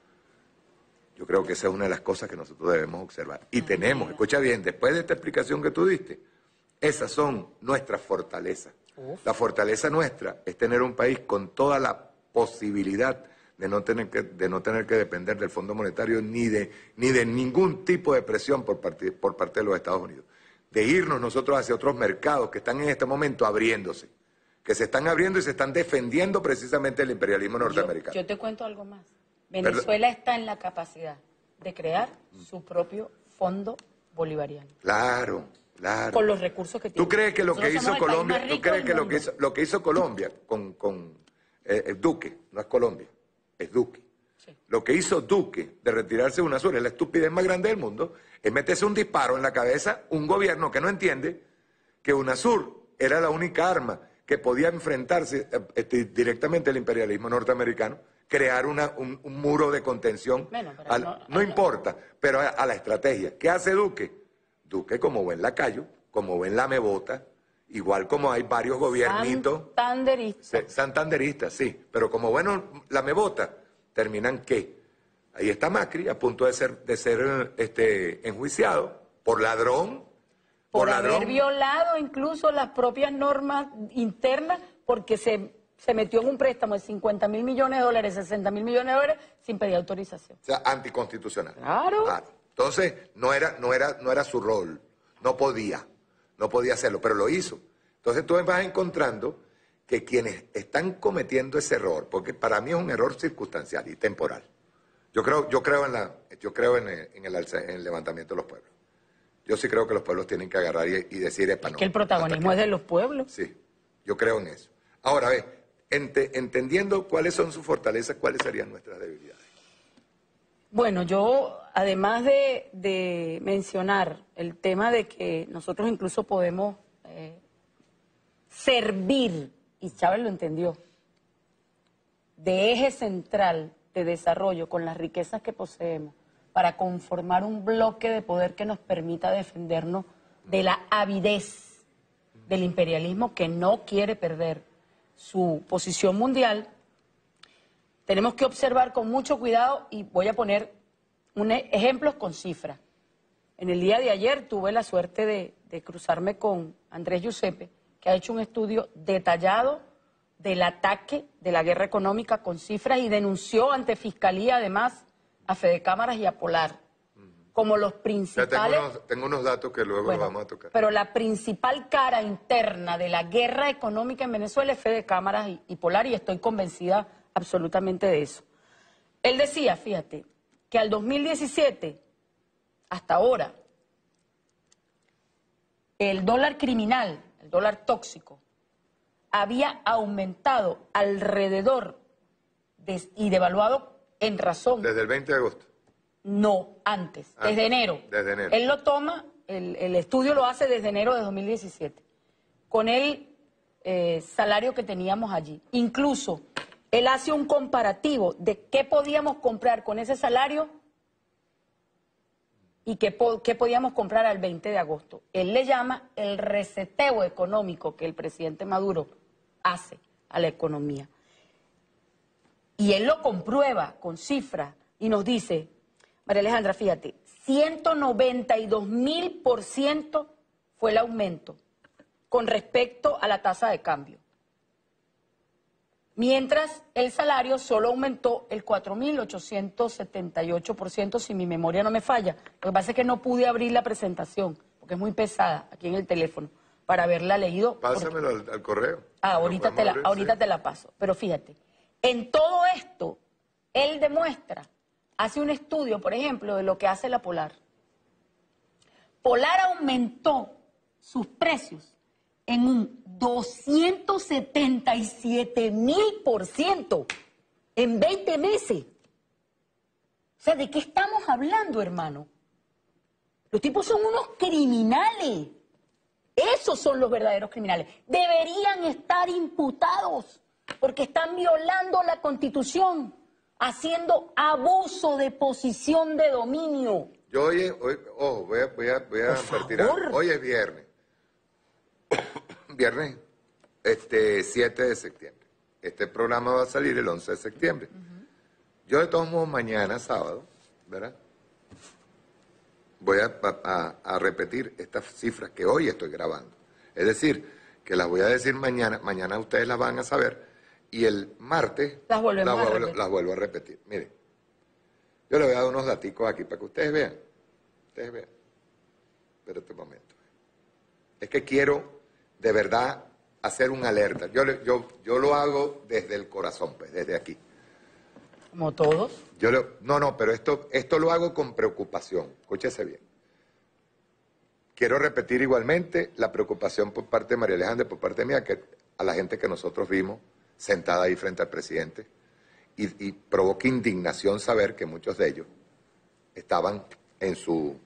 Yo creo que esa es una de las cosas que nosotros debemos observar. Y tenemos, escucha bien, después de esta explicación que tú diste, esas son nuestras fortalezas. La fortaleza nuestra es tener un país con toda la posibilidad de no tener que depender del Fondo Monetario ni de ningún tipo de presión por parte de los Estados Unidos. De irnos nosotros hacia otros mercados que están en este momento abriéndose, que se están abriendo y se están defendiendo precisamente el imperialismo norteamericano. Yo te cuento algo más. Venezuela está en la capacidad de crear su propio fondo bolivariano. Claro, claro. Con los recursos que tiene. ¿Tú crees que lo que hizo Colombia, lo que hizo Colombia con Duque, no es Colombia, es Duque? Sí. Lo que hizo Duque de retirarse de UNASUR es la estupidez más grande del mundo, es meterse un disparo en la cabeza un gobierno que no entiende que UNASUR era la única arma que podía enfrentarse directamente al imperialismo norteamericano, crear un muro de contención. Bueno, no importa, pero a la estrategia. ¿Qué hace Duque? Duque, como buen lacayo, como buen lamebota, igual como hay varios gobiernitos. Santanderistas, sí, pero como bueno lamebota, terminan ¿qué? Ahí está Macri, a punto de ser enjuiciado por ladrón. Por haber violado incluso las propias normas internas, porque se metió en un préstamo de 50.000 millones de dólares, 60.000 millones de dólares, sin pedir autorización. O sea, anticonstitucional. Claro. Entonces, no era su rol, no podía hacerlo, pero lo hizo. Entonces tú vas encontrando que quienes están cometiendo ese error, porque para mí es un error circunstancial y temporal. Yo creo en el levantamiento de los pueblos. Yo sí creo que los pueblos tienen que agarrar y decir, es que el protagonismo es de los pueblos. Sí, yo creo en eso. Ahora, entendiendo cuáles son sus fortalezas, ¿cuáles serían nuestras debilidades? Bueno, yo, además de mencionar el tema de que nosotros incluso podemos servir, y Chávez lo entendió, de eje central de desarrollo con las riquezas que poseemos, para conformar un bloque de poder que nos permita defendernos de la avidez del imperialismo que no quiere perder su posición mundial. Tenemos que observar con mucho cuidado, y voy a poner ejemplos con cifras. En el día de ayer tuve la suerte de cruzarme con Andrés Giuseppe, que ha hecho un estudio detallado del ataque de la guerra económica con cifras, y denunció ante Fiscalía además a Fede Cámaras y a Polar como los principales... Tengo unos datos que luego los vamos a tocar. Pero la principal cara interna de la guerra económica en Venezuela es Fede Cámaras y Polar, y estoy convencida absolutamente de eso. Él decía, fíjate, que al 2017, hasta ahora, el dólar criminal, el dólar tóxico, había aumentado alrededor y devaluado en razón. ¿Desde el 20 de agosto? No, antes, desde enero. Desde enero. Él lo toma, el estudio lo hace desde enero de 2017, con el salario que teníamos allí. Incluso, él hace un comparativo de qué podíamos comprar con ese salario y qué podíamos comprar al 20 de agosto. Él le llama el reseteo económico que el presidente Maduro hace a la economía. Y él lo comprueba con cifras y nos dice, María Alejandra, fíjate, 192.000% fue el aumento con respecto a la tasa de cambio. Mientras el salario solo aumentó el 4.878%, si mi memoria no me falla. Lo que pasa es que no pude abrir la presentación, porque es muy pesada aquí en el teléfono, para haberla leído. Pásamelo al correo. Ahorita te la paso. Pero fíjate, en todo esto, él demuestra, hace un estudio, por ejemplo, de lo que hace la Polar. Polar aumentó sus precios en un 277.000% en 20 meses. O sea, ¿de qué estamos hablando, hermano? Los tipos son unos criminales. Esos son los verdaderos criminales. Deberían estar imputados porque están violando la Constitución, haciendo abuso de posición de dominio. Yo ojo, voy a advertir algo. Hoy es viernes. Viernes 7 de septiembre. Este programa va a salir el 11 de septiembre. Yo de todos modos mañana, sábado, ¿verdad? Voy a repetir estas cifras que hoy estoy grabando. Es decir, que las voy a decir mañana. Mañana ustedes las van a saber. Y el martes las vuelvo a repetir. Miren, yo les voy a dar unos daticos aquí para que ustedes vean. Ustedes vean. Espérate un momento. Es que quiero de verdad hacer una alerta. Yo lo hago desde el corazón, pues, desde aquí. ¿Como todos? No, pero esto lo hago con preocupación. Escúchese bien. Quiero repetir igualmente la preocupación por parte de María Alejandra y por parte mía, que a la gente que nosotros vimos sentada ahí frente al presidente, y provoca indignación saber que muchos de ellos estaban en su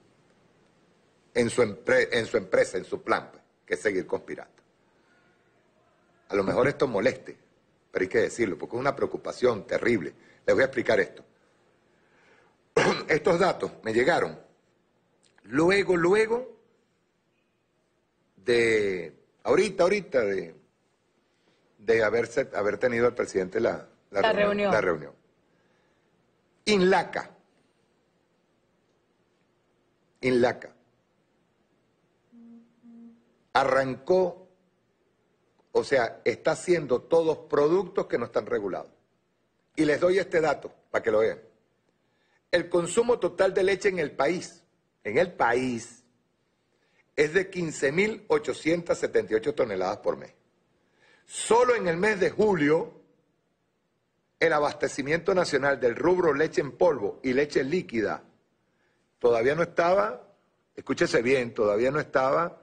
empresa, en su plan, pues, que es seguir conspirando. A lo mejor esto moleste, pero hay que decirlo, porque es una preocupación terrible. Les voy a explicar esto. Estos datos me llegaron luego de ahorita de haber tenido al presidente la reunión. INLACA arrancó, o sea, está haciendo todos productos que no están regulados. Y les doy este dato para que lo vean. El consumo total de leche en el país, es de 15.878 toneladas por mes. Solo en el mes de julio, el abastecimiento nacional del rubro leche en polvo y leche líquida todavía no estaba, escúchese bien, todavía no estaba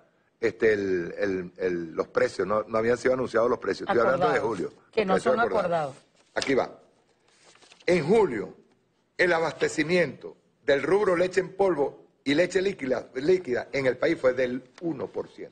los precios, no habían sido anunciados los precios. Estoy hablando de julio. Que no son acordados. Aquí va. En julio, el abastecimiento del rubro leche en polvo y leche líquida en el país fue del 1%.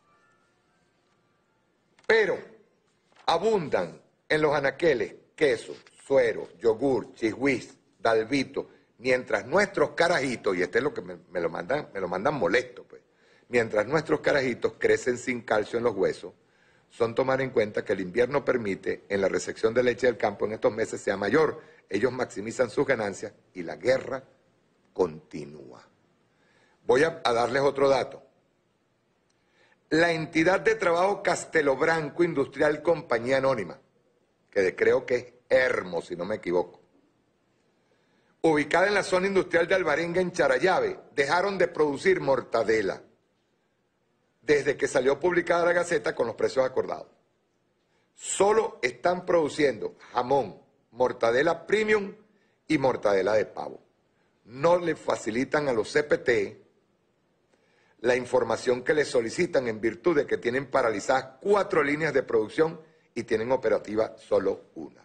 Pero abundan en los anaqueles queso, suero, yogur, chihuiz, dalvito, mientras nuestros carajitos, y este es lo que me lo mandan molesto, pues, mientras nuestros carajitos crecen sin calcio en los huesos, son tomar en cuenta que el invierno permite en la recepción de leche del campo en estos meses sea mayor. Ellos maximizan sus ganancias y la guerra continúa. Voy a darles otro dato. La entidad de trabajo Castelo Branco Industrial Compañía Anónima, que creo que es Hermo, si no me equivoco, ubicada en la zona industrial de Alvarenga, en Charallave, dejaron de producir mortadela desde que salió publicada la Gaceta con los precios acordados. Solo están produciendo jamón, mortadela premium y mortadela de pavo. No le facilitan a los CPT la información que les solicitan en virtud de que tienen paralizadas 4 líneas de producción y tienen operativa solo una.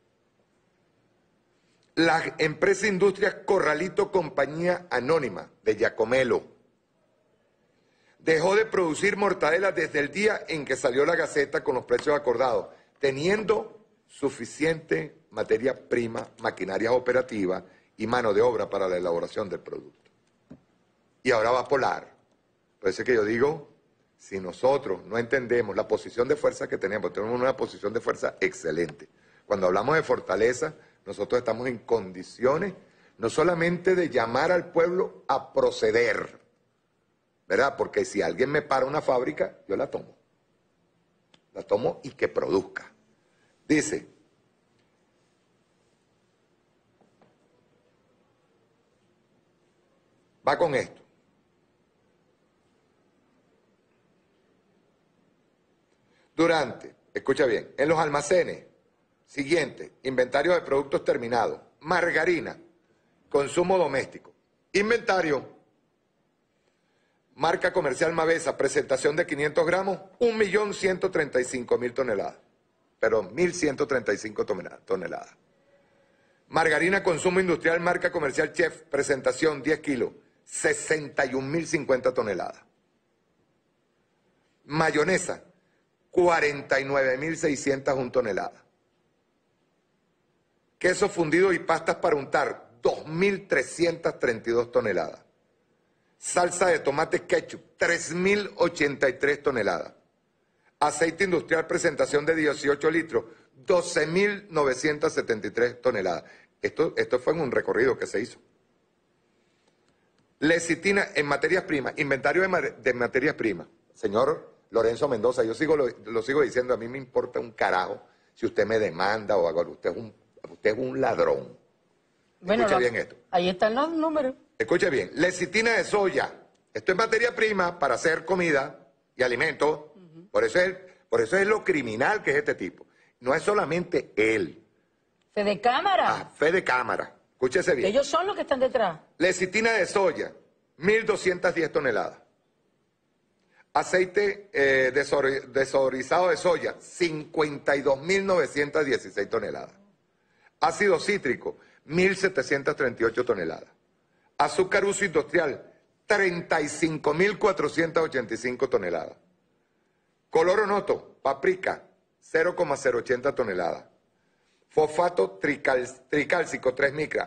La empresa Industrias Corralito Compañía Anónima de Giacomelo dejó de producir mortadela desde el día en que salió la Gaceta con los precios acordados, teniendo suficiente materia prima, maquinarias operativas y mano de obra para la elaboración del producto. Y ahora va Polar. Por eso es que yo digo, si nosotros no entendemos la posición de fuerza que tenemos una posición de fuerza excelente. Cuando hablamos de fortaleza, nosotros estamos en condiciones no solamente de llamar al pueblo a proceder, ¿verdad? Porque si alguien me para una fábrica, yo la tomo. la tomo y que produzca. Dice, va con esto. Durante, escucha bien, en los almacenes, siguiente, inventario de productos terminados, margarina, consumo doméstico, inventario, marca comercial Mavesa, presentación de 500 gramos, 1.135.000 toneladas, perdón, 1.135 toneladas. Margarina consumo industrial, marca comercial Chef, presentación 10 kilos, 61.050 toneladas. Mayonesa, 49.601 toneladas. Queso fundido y pastas para untar, 2.332 toneladas. Salsa de tomate ketchup, 3.083 toneladas. Aceite industrial presentación de 18 litros, 12.973 toneladas. Esto fue en un recorrido que se hizo. Lecitina en materias primas, inventario de materias primas. Señor Lorenzo Mendoza, yo lo sigo diciendo, a mí me importa un carajo si usted me demanda o algo, usted es un ladrón. Bueno, escuche bien esto. Ahí están los números. Escuche bien, lecitina de soya, esto es materia prima para hacer comida y alimentos, por eso es lo criminal que es este tipo. No es solamente él. Fe de cámara. Fe de cámara, escúchese bien. Ellos son los que están detrás. Lecitina de soya, 1.210 toneladas. Aceite desodorizado de soya, 52.916 toneladas. Ácido cítrico, 1.738 toneladas. Azúcar uso industrial, 35.485 toneladas. Color onoto, paprika, 0,080 toneladas. Fosfato tricálcico, 3 micras,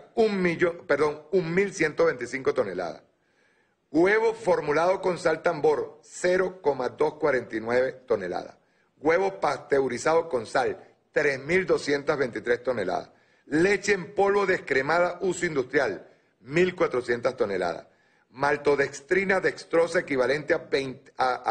1.125 toneladas. Huevo formulado con sal tambor, 0,249 toneladas. Huevo pasteurizado con sal, 3.223 toneladas. Leche en polvo descremada uso industrial, 1.400 toneladas. Maltodextrina dextrosa equivalente a 20,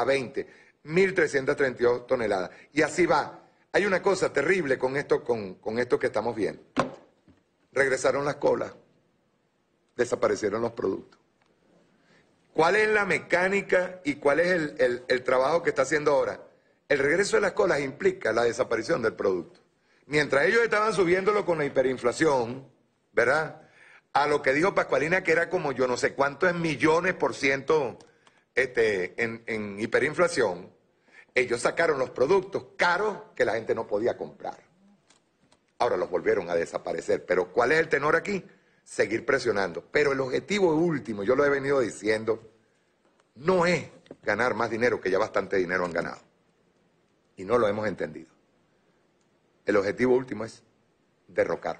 1.332 toneladas. Y así va. Hay una cosa terrible con esto que estamos viendo. Regresaron las colas, desaparecieron los productos. ¿Cuál es la mecánica y cuál es el trabajo que está haciendo ahora? El regreso de las colas implica la desaparición del producto. Mientras ellos estaban subiéndolo con la hiperinflación, ¿verdad? A lo que dijo Pascualina, que era como yo no sé cuántos millones por ciento en hiperinflación, ellos sacaron los productos caros que la gente no podía comprar. Ahora los volvieron a desaparecer. Pero ¿cuál es el tenor aquí? Seguir presionando. Pero el objetivo último, yo lo he venido diciendo, no es ganar más dinero, que ya bastante dinero han ganado. Y no lo hemos entendido. El objetivo último es derrocarnos.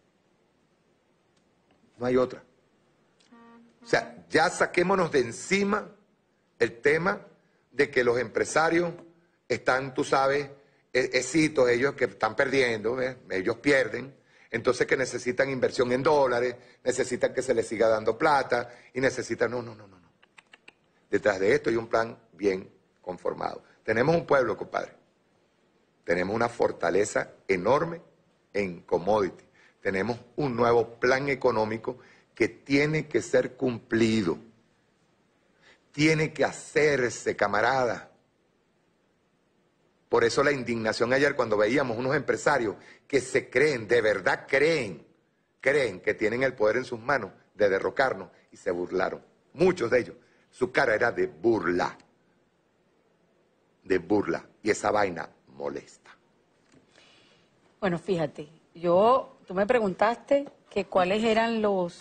No hay otra. O sea, ya saquémonos de encima el tema de que los empresarios están, tú sabes, éxitos, ellos que están perdiendo, ellos pierden, entonces que necesitan inversión en dólares, necesitan que se les siga dando plata y necesitan... No. Detrás de esto hay un plan bien conformado. Tenemos un pueblo, compadre. Tenemos una fortaleza enorme en commodity. Tenemos un nuevo plan económico que tiene que ser cumplido. Tiene que hacerse, camarada. Por eso la indignación ayer cuando veíamos unos empresarios que se creen, de verdad creen que tienen el poder en sus manos de derrocarnos y se burlaron. Muchos de ellos, su cara era de burla. De burla. Y esa vaina molesta. Bueno, fíjate, tú me preguntaste que cuáles eran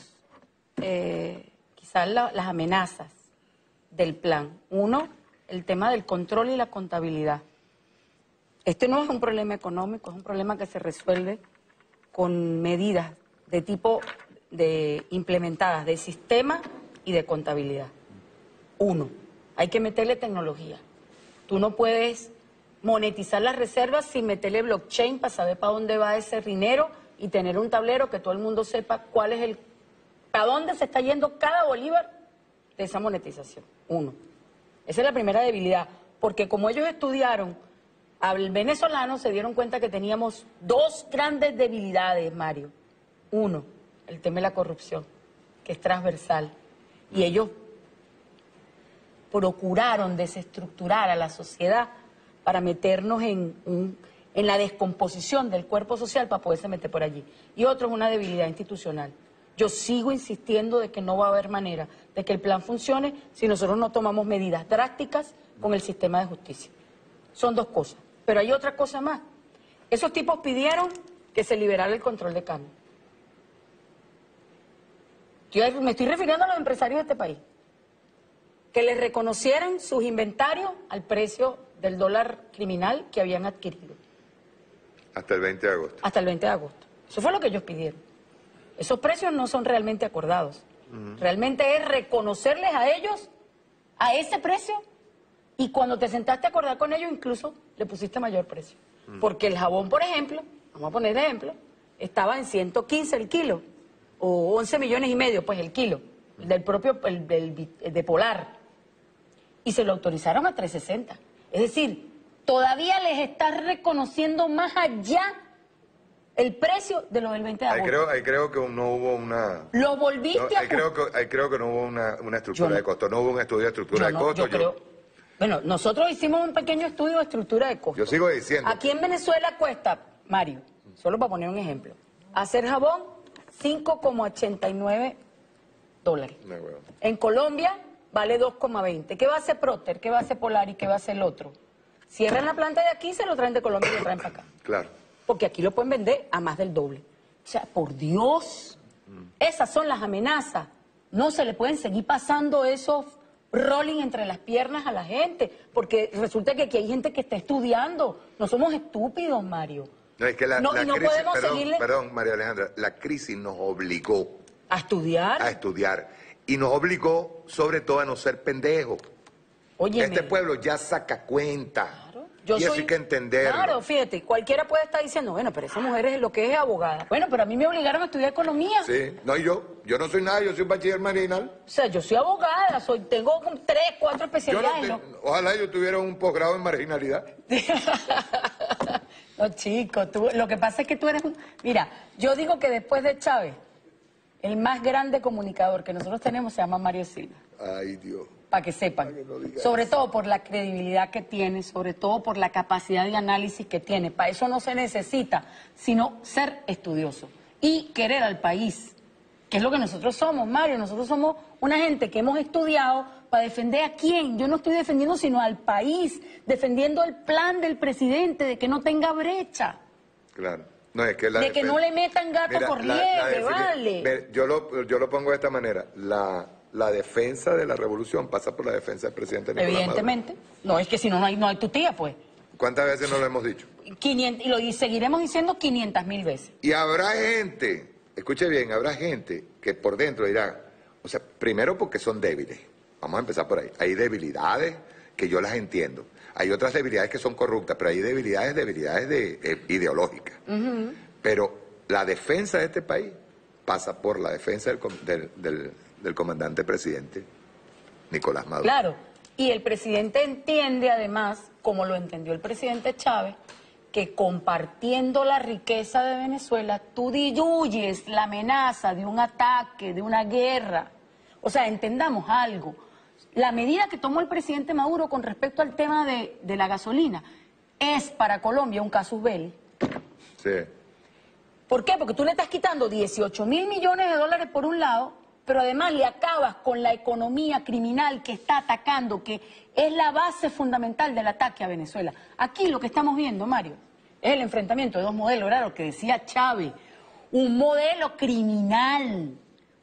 quizás las amenazas del plan. Uno, el tema del control y la contabilidad. Este no es un problema económico, es un problema que se resuelve con medidas de tipo implementadas de sistema y de contabilidad. Uno, hay que meterle tecnología. Tú no puedes monetizar las reservas sin meterle blockchain para saber para dónde va ese dinero y tener un tablero que todo el mundo sepa cuál es para dónde se está yendo cada bolívar de esa monetización. Uno. Esa es la primera debilidad, porque como ellos estudiaron al venezolano se dieron cuenta que teníamos dos grandes debilidades, Mario. Uno, el tema de la corrupción, que es transversal. Y ellos procuraron desestructurar a la sociedad para meternos en la descomposición del cuerpo social para poderse meter por allí. Y otro es una debilidad institucional. Yo sigo insistiendo de que no va a haber manera de que el plan funcione si nosotros no tomamos medidas drásticas con el sistema de justicia. Son dos cosas. Pero hay otra cosa más. Esos tipos pidieron que se liberara el control de cambio. Yo me estoy refiriendo a los empresarios de este país. Que les reconocieran sus inventarios al precio del dólar criminal que habían adquirido. Hasta el 20 de agosto. Hasta el 20 de agosto. Eso fue lo que ellos pidieron. Esos precios no son realmente acordados. Realmente es reconocerles a ellos a ese precio y cuando te sentaste a acordar con ellos incluso le pusiste mayor precio. Porque el jabón, por ejemplo, vamos a poner ejemplo, estaba en 115 el kilo o 11 millones y medio, pues el kilo, del propio, de Polar. Y se lo autorizaron a 360. Es decir, todavía les estás reconociendo más allá el precio de lo del 20 de agosto. Ahí creo que no hubo una... Lo volviste a... Ahí creo que no hubo una estructura de costo. No hubo un estudio de estructura de costo. Bueno, nosotros hicimos un pequeño estudio de estructura de costo. Yo sigo diciendo... Aquí en Venezuela cuesta, Mario, solo para poner un ejemplo, hacer jabón, $5,89. En Colombia vale 2,20. ¿Qué va a hacer Procter? ¿Qué va a hacer Polar? ¿Y qué va a hacer el otro? Cierran la planta de aquí, se lo traen de Colombia y lo traen para acá. Claro. Porque aquí lo pueden vender a más del doble. O sea, por Dios, esas son las amenazas. No se le pueden seguir pasando esos rolling entre las piernas a la gente, porque resulta que aquí hay gente que está estudiando. No somos estúpidos, Mario. No, es que la crisis, podemos seguirle... Perdón, María Alejandra, la crisis nos obligó a estudiar. A estudiar. Y nos obligó, sobre todo, a no ser pendejos. Óyeme. Este pueblo ya saca cuenta. Claro. Y eso hay que entenderlo. Claro, fíjate, cualquiera puede estar diciendo, bueno, pero esa mujer es lo que es abogada. Bueno, pero a mí me obligaron a estudiar economía. Sí, no, y yo no soy nada, yo soy un bachiller marginal. O sea, yo soy abogada, tengo 3, 4 especialidades. Ojalá yo tuviera un posgrado en marginalidad. No, chico, lo que pasa es que tú eres un... Mira, yo digo que después de Chávez, el más grande comunicador que nosotros tenemos se llama Mario Silva. Ay, Dios. Para que sepan. Sobre todo por la credibilidad que tiene, sobre todo por la capacidad de análisis que tiene. Para eso no se necesita, sino ser estudioso y querer al país, que es lo que nosotros somos, Mario. Nosotros somos una gente que hemos estudiado para defender a quién. Yo no estoy defendiendo sino al país, defendiendo el plan del presidente de que no tenga brecha. Claro. No, es que que no le metan gato por liebre, vale. Yo lo pongo de esta manera. La defensa de la revolución pasa por la defensa del presidente Nicolás Evidentemente. Maduro. No, es que si no hay tu tía, pues. ¿Cuántas veces nos lo hemos dicho? 500, y seguiremos diciendo 500.000 veces. Y habrá gente, escuche bien, habrá gente que por dentro dirá, o sea, primero porque son débiles. Vamos a empezar por ahí. Hay debilidades que yo las entiendo. Hay otras debilidades que son corruptas, pero hay debilidades ideológicas. Pero la defensa de este país pasa por la defensa del comandante presidente Nicolás Maduro. Claro, y el presidente entiende además, como lo entendió el presidente Chávez, que compartiendo la riqueza de Venezuela, tú diluyes la amenaza de un ataque, de una guerra. O sea, entendamos algo. La medida que tomó el presidente Maduro con respecto al tema de la gasolina es para Colombia un casus belli. Sí. ¿Por qué? Porque tú le estás quitando 18.000 millones de dólares por un lado, pero además le acabas con la economía criminal que está atacando, que es la base fundamental del ataque a Venezuela. Aquí lo que estamos viendo, Mario, es el enfrentamiento de dos modelos, era lo que decía Chávez, un modelo criminal,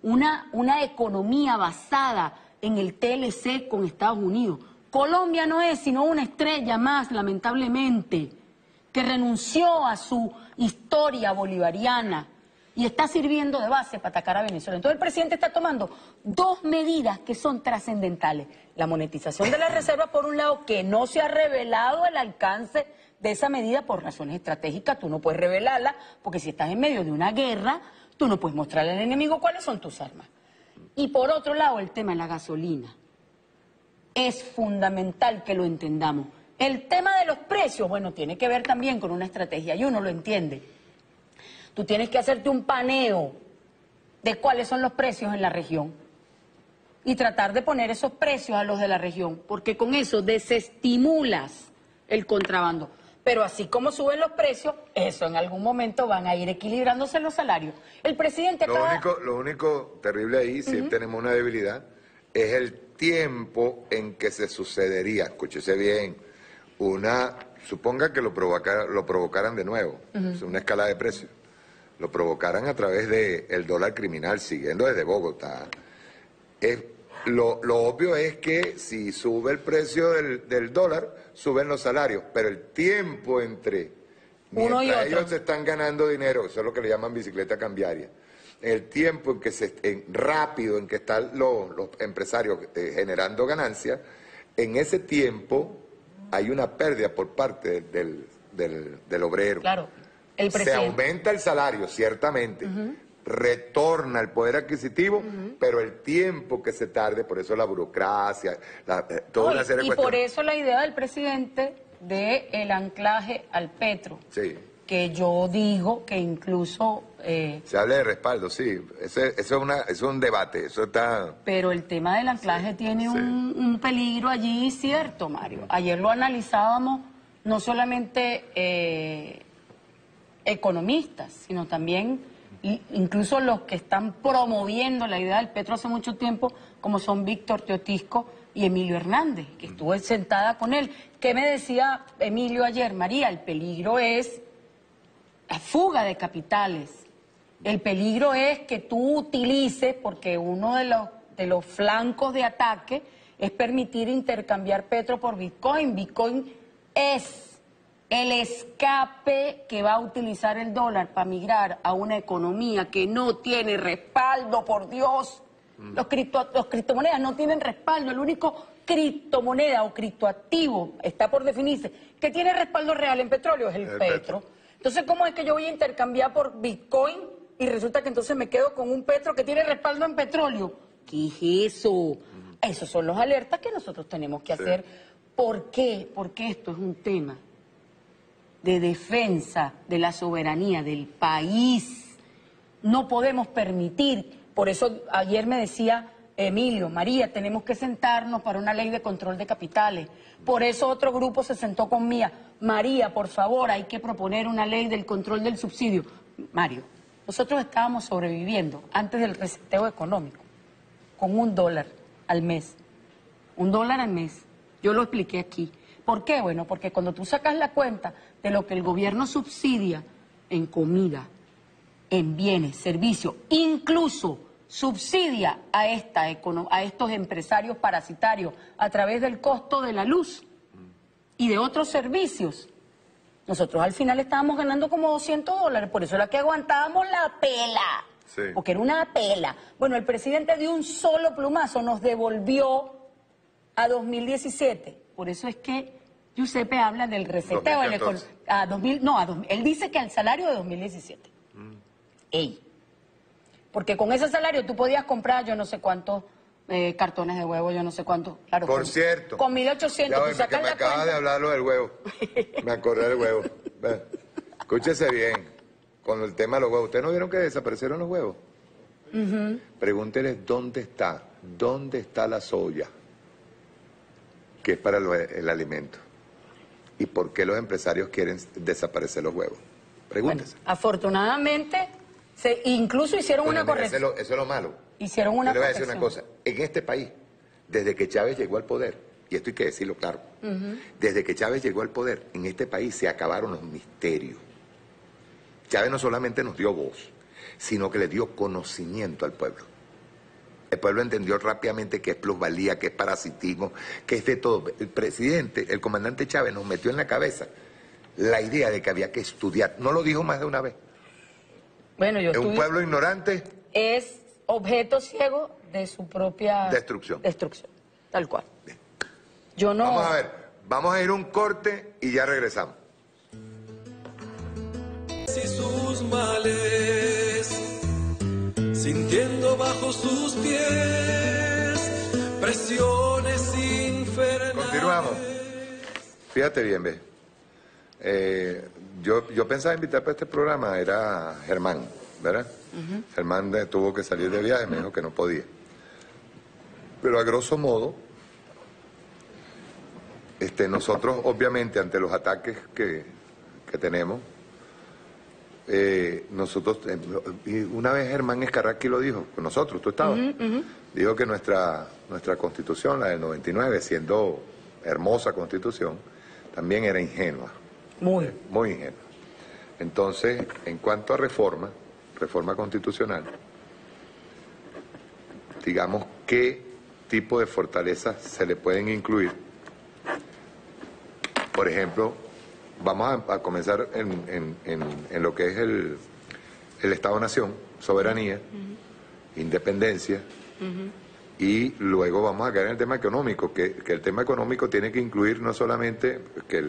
una economía basada en el TLC con Estados Unidos. Colombia no es sino una estrella más, lamentablemente, que renunció a su historia bolivariana y está sirviendo de base para atacar a Venezuela. Entonces el presidente está tomando dos medidas que son trascendentales. La monetización de las reservas, por un lado, que no se ha revelado el alcance de esa medida por razones estratégicas. Tú no puedes revelarla porque si estás en medio de una guerra, tú no puedes mostrarle al enemigo cuáles son tus armas. Y por otro lado, el tema de la gasolina. Es fundamental que lo entendamos. El tema de los precios, bueno, tiene que ver también con una estrategia y uno lo entiende. Tú tienes que hacerte un paneo de cuáles son los precios en la región y tratar de poner esos precios a los de la región, porque con eso desestimulas el contrabando. Pero así como suben los precios, eso en algún momento van a ir equilibrándose los salarios. El presidente Lo único terrible ahí, si tenemos una debilidad, es el tiempo en que se sucedería, escúchese bien, suponga que lo provocaran de nuevo, es una escala de precios, lo provocaran a través del dólar criminal, siguiendo desde Bogotá. Lo obvio es que si sube el precio del dólar, suben los salarios, pero el tiempo mientras ellos se están ganando dinero, eso es lo que le llaman bicicleta cambiaria, el tiempo en que rápido en que están los empresarios generando ganancias, en ese tiempo hay una pérdida por parte del obrero. Claro, el se aumenta el salario, ciertamente, retorna el poder adquisitivo, pero el tiempo que se tarde, por eso la burocracia, toda una serie de cuestiones. Y por eso la idea del presidente de el anclaje al petro, que yo digo que incluso... se habla de respaldo, sí, eso es un debate, eso está... Pero el tema del anclaje tiene un peligro allí, cierto, Mario. Ayer lo analizábamos no solamente economistas, sino también incluso los que están promoviendo la idea del petro hace mucho tiempo, como son Víctor Teotisco y Emilio Hernández, que estuve sentada con él. ¿Qué me decía Emilio ayer? María, el peligro es la fuga de capitales. El peligro es que tú utilices, porque uno de los flancos de ataque es permitir intercambiar petro por Bitcoin. Bitcoin es el escape que va a utilizar el dólar para migrar a una economía que no tiene respaldo, por Dios. Los criptomonedas no tienen respaldo. El único criptomoneda o criptoactivo, está por definirse, que tiene respaldo real en petróleo es el petro. Entonces, ¿cómo es que yo voy a intercambiar por Bitcoin y resulta que entonces me quedo con un petro que tiene respaldo en petróleo? ¿Qué es eso? Esos son los alertas que nosotros tenemos que hacer. ¿Por qué? Porque esto es un tema de defensa de la soberanía del país. No podemos permitir, por eso ayer me decía Emilio, María, tenemos que sentarnos para una ley de control de capitales. Por eso otro grupo se sentó con Mía. María, por favor, hay que proponer una ley del control del subsidio. Mario, nosotros estábamos sobreviviendo antes del reseteo económico con $1 al mes. $1 al mes. Yo lo expliqué aquí. ¿Por qué? Bueno, porque cuando tú sacas la cuenta de lo que el gobierno subsidia en comida, en bienes, servicios, incluso subsidia a estos empresarios parasitarios a través del costo de la luz y de otros servicios, nosotros al final estábamos ganando como $200, por eso era que aguantábamos la pela, porque era una pela. Bueno, el presidente de un solo plumazo nos devolvió a 2017, por eso es que Giuseppe habla del reseteo. Él dice que al salario de 2017. Porque con ese salario tú podías comprar yo no sé cuántos cartones de huevo, yo no sé cuántos. Claro, por cierto. Con 1.800. Ya me acaba de hablar lo del huevo. Me acordé del huevo. Escúchese bien. Con el tema de los huevos. ¿Ustedes no vieron que desaparecieron los huevos? Pregúnteles dónde está la soya, que es para el alimento. ¿Y por qué los empresarios quieren desaparecer los huevos? Pregúntese. Bueno, afortunadamente, incluso hicieron una corrección. Eso es lo malo. Hicieron una corrección. Yo le voy a decir una cosa. En este país, desde que Chávez llegó al poder, y esto hay que decirlo claro, desde que Chávez llegó al poder, en este país se acabaron los misterios. Chávez no solamente nos dio voz, sino que le dio conocimiento al pueblo. El pueblo entendió rápidamente que es plusvalía, que es parasitismo, que es de todo. El presidente, el comandante Chávez, nos metió en la cabeza la idea de que había que estudiar. No lo dijo más de una vez. Bueno, un pueblo ignorante es objeto ciego de su propia destrucción. Tal cual. Yo no... Vamos a ver, vamos a ir a un corte y ya regresamos. Y sus males, sintiendo bajo sus pies presiones infernales. Continuamos. fíjate bien, ve. Yo pensaba invitar para este programa, era Germán, ¿verdad? Germán tuvo que salir de viaje, me dijo que no podía. Pero a grosso modo, nosotros obviamente ante los ataques que tenemos, nosotros, y una vez Germán Escarraqui lo dijo, con nosotros, tú estabas, dijo que nuestra constitución, la del 99, siendo hermosa constitución, también era ingenua. Muy ingenua. Entonces, en cuanto a reforma constitucional, digamos, ¿qué tipo de fortalezas se le pueden incluir? Por ejemplo, vamos a comenzar en lo que es el Estado-Nación, soberanía, independencia, y luego vamos a caer en el tema económico, que el tema económico tiene que incluir no solamente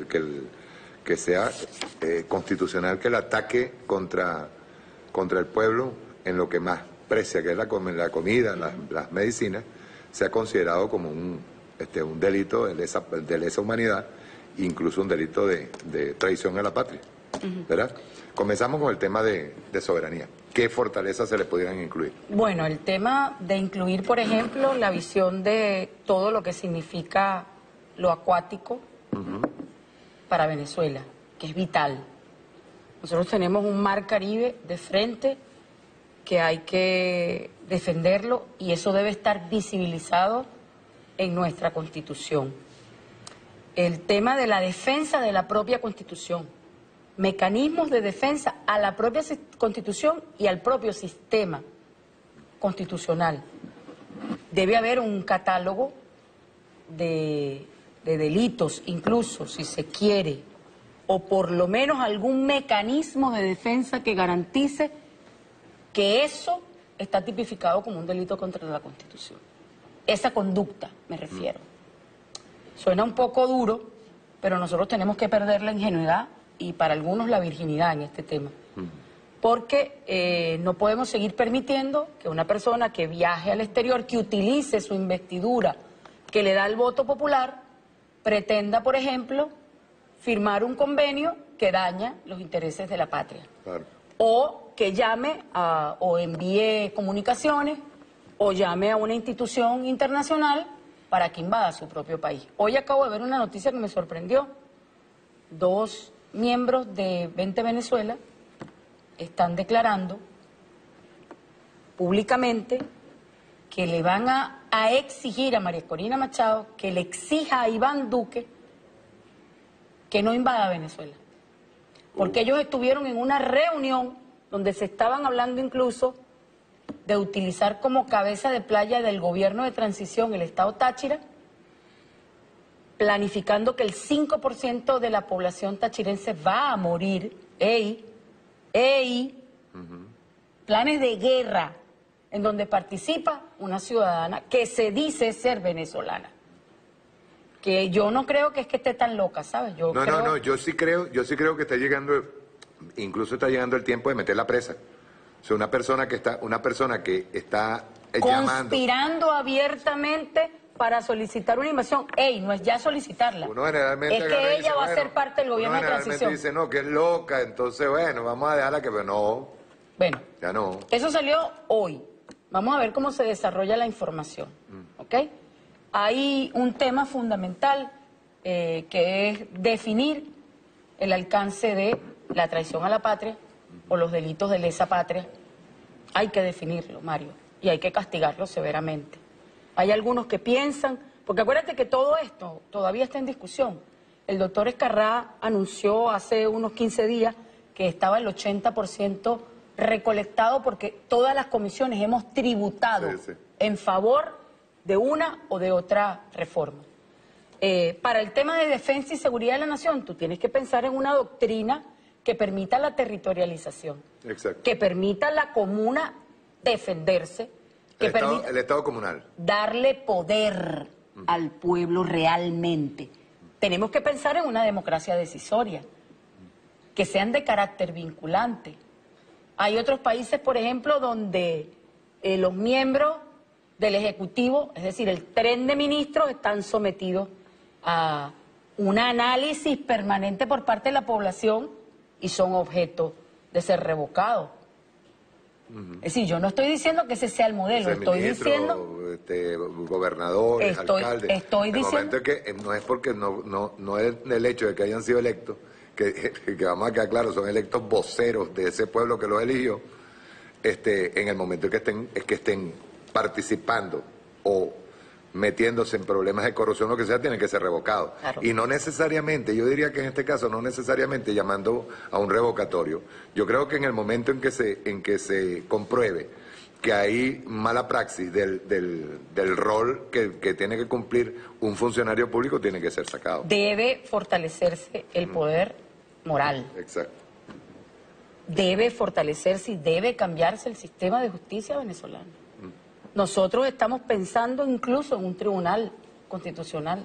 que sea constitucional, que el ataque contra el pueblo en lo que más precia, que es la comida, las medicinas, sea considerado como un delito de lesa humanidad, incluso un delito de traición a la patria, ¿verdad? Comenzamos con el tema de soberanía. ¿Qué fortalezas se le pudieran incluir? Bueno, el tema de incluir, por ejemplo, la visión de todo lo que significa lo acuático para Venezuela, que es vital. Nosotros tenemos un mar Caribe de frente que hay que defenderlo y eso debe estar visibilizado en nuestra Constitución. El tema de la defensa de la propia Constitución, mecanismos de defensa a la propia Constitución y al propio sistema constitucional. Debe haber un catálogo de delitos, incluso si se quiere, o por lo menos algún mecanismo de defensa que garantice que eso está tipificado como un delito contra la Constitución. Esa conducta, me refiero. Suena un poco duro, pero nosotros tenemos que perder la ingenuidad y para algunos la virginidad en este tema. Porque no podemos seguir permitiendo que una persona que viaje al exterior, que utilice su investidura, que le da el voto popular, pretenda, por ejemplo, firmar un convenio que daña los intereses de la patria. Claro. O que llame o envíe comunicaciones o llame a una institución internacional para que invada su propio país. Hoy acabo de ver una noticia que me sorprendió. 2 miembros de 20 Venezuela están declarando públicamente que le van a exigir a María Corina Machado, que le exija a Iván Duque que no invada Venezuela. Porque ellos estuvieron en una reunión donde se estaban hablando incluso de utilizar como cabeza de playa del gobierno de transición el estado Táchira, planificando que el 5% de la población tachirense va a morir. Planes de guerra en donde participa una ciudadana que se dice ser venezolana. Que yo no creo que esté tan loca, ¿sabes? No, yo sí creo que está llegando, incluso está llegando el tiempo de meterla presa. O sea, una persona que está conspirando abiertamente para solicitar una invasión. No es ya solicitarla. Uno generalmente es que ella va a ser parte del gobierno de transición. Dice, no, que es loca, entonces, bueno, vamos a dejarla que... Pero no. Bueno. Ya no. Eso salió hoy. Vamos a ver cómo se desarrolla la información. ¿Ok? Hay un tema fundamental que es definir el alcance de la traición a la patria o los delitos de lesa patria. Hay que definirlo, Mario, y hay que castigarlo severamente. Hay algunos que piensan, porque acuérdate que todo esto todavía está en discusión. El doctor Escarrá anunció hace unos 15 días que estaba el 80% recolectado porque todas las comisiones hemos tributado en favor de una o de otra reforma. Para el tema de defensa y seguridad de la nación, tú tienes que pensar en una doctrina que permita la territorialización, que permita a la comuna defenderse, el Estado comunal. Darle poder al pueblo realmente. Tenemos que pensar en una democracia decisoria, que sean de carácter vinculante. Hay otros países, por ejemplo, donde los miembros del Ejecutivo, es decir, el tren de ministros, están sometidos a un análisis permanente por parte de la población y son objeto de ser revocados. Es decir, yo no estoy diciendo que ese sea el modelo, estoy diciendo... Gobernadores, alcaldes... Estoy diciendo... El momento es que no es porque no es el hecho de que hayan sido electos, que vamos a quedar claros, son electos voceros de ese pueblo que los eligió, en el momento que estén participando o metiéndose en problemas de corrupción, lo que sea, tienen que ser revocados. Claro. Y no necesariamente, yo diría que en este caso no necesariamente llamando a un revocatorio. Yo creo que en el momento en que se compruebe que hay mala praxis del rol que tiene que cumplir un funcionario público, tiene que ser sacado. Debe fortalecerse el poder moral. Exacto. Debe fortalecerse y debe cambiarse el sistema de justicia venezolano. Nosotros estamos pensando incluso en un tribunal constitucional.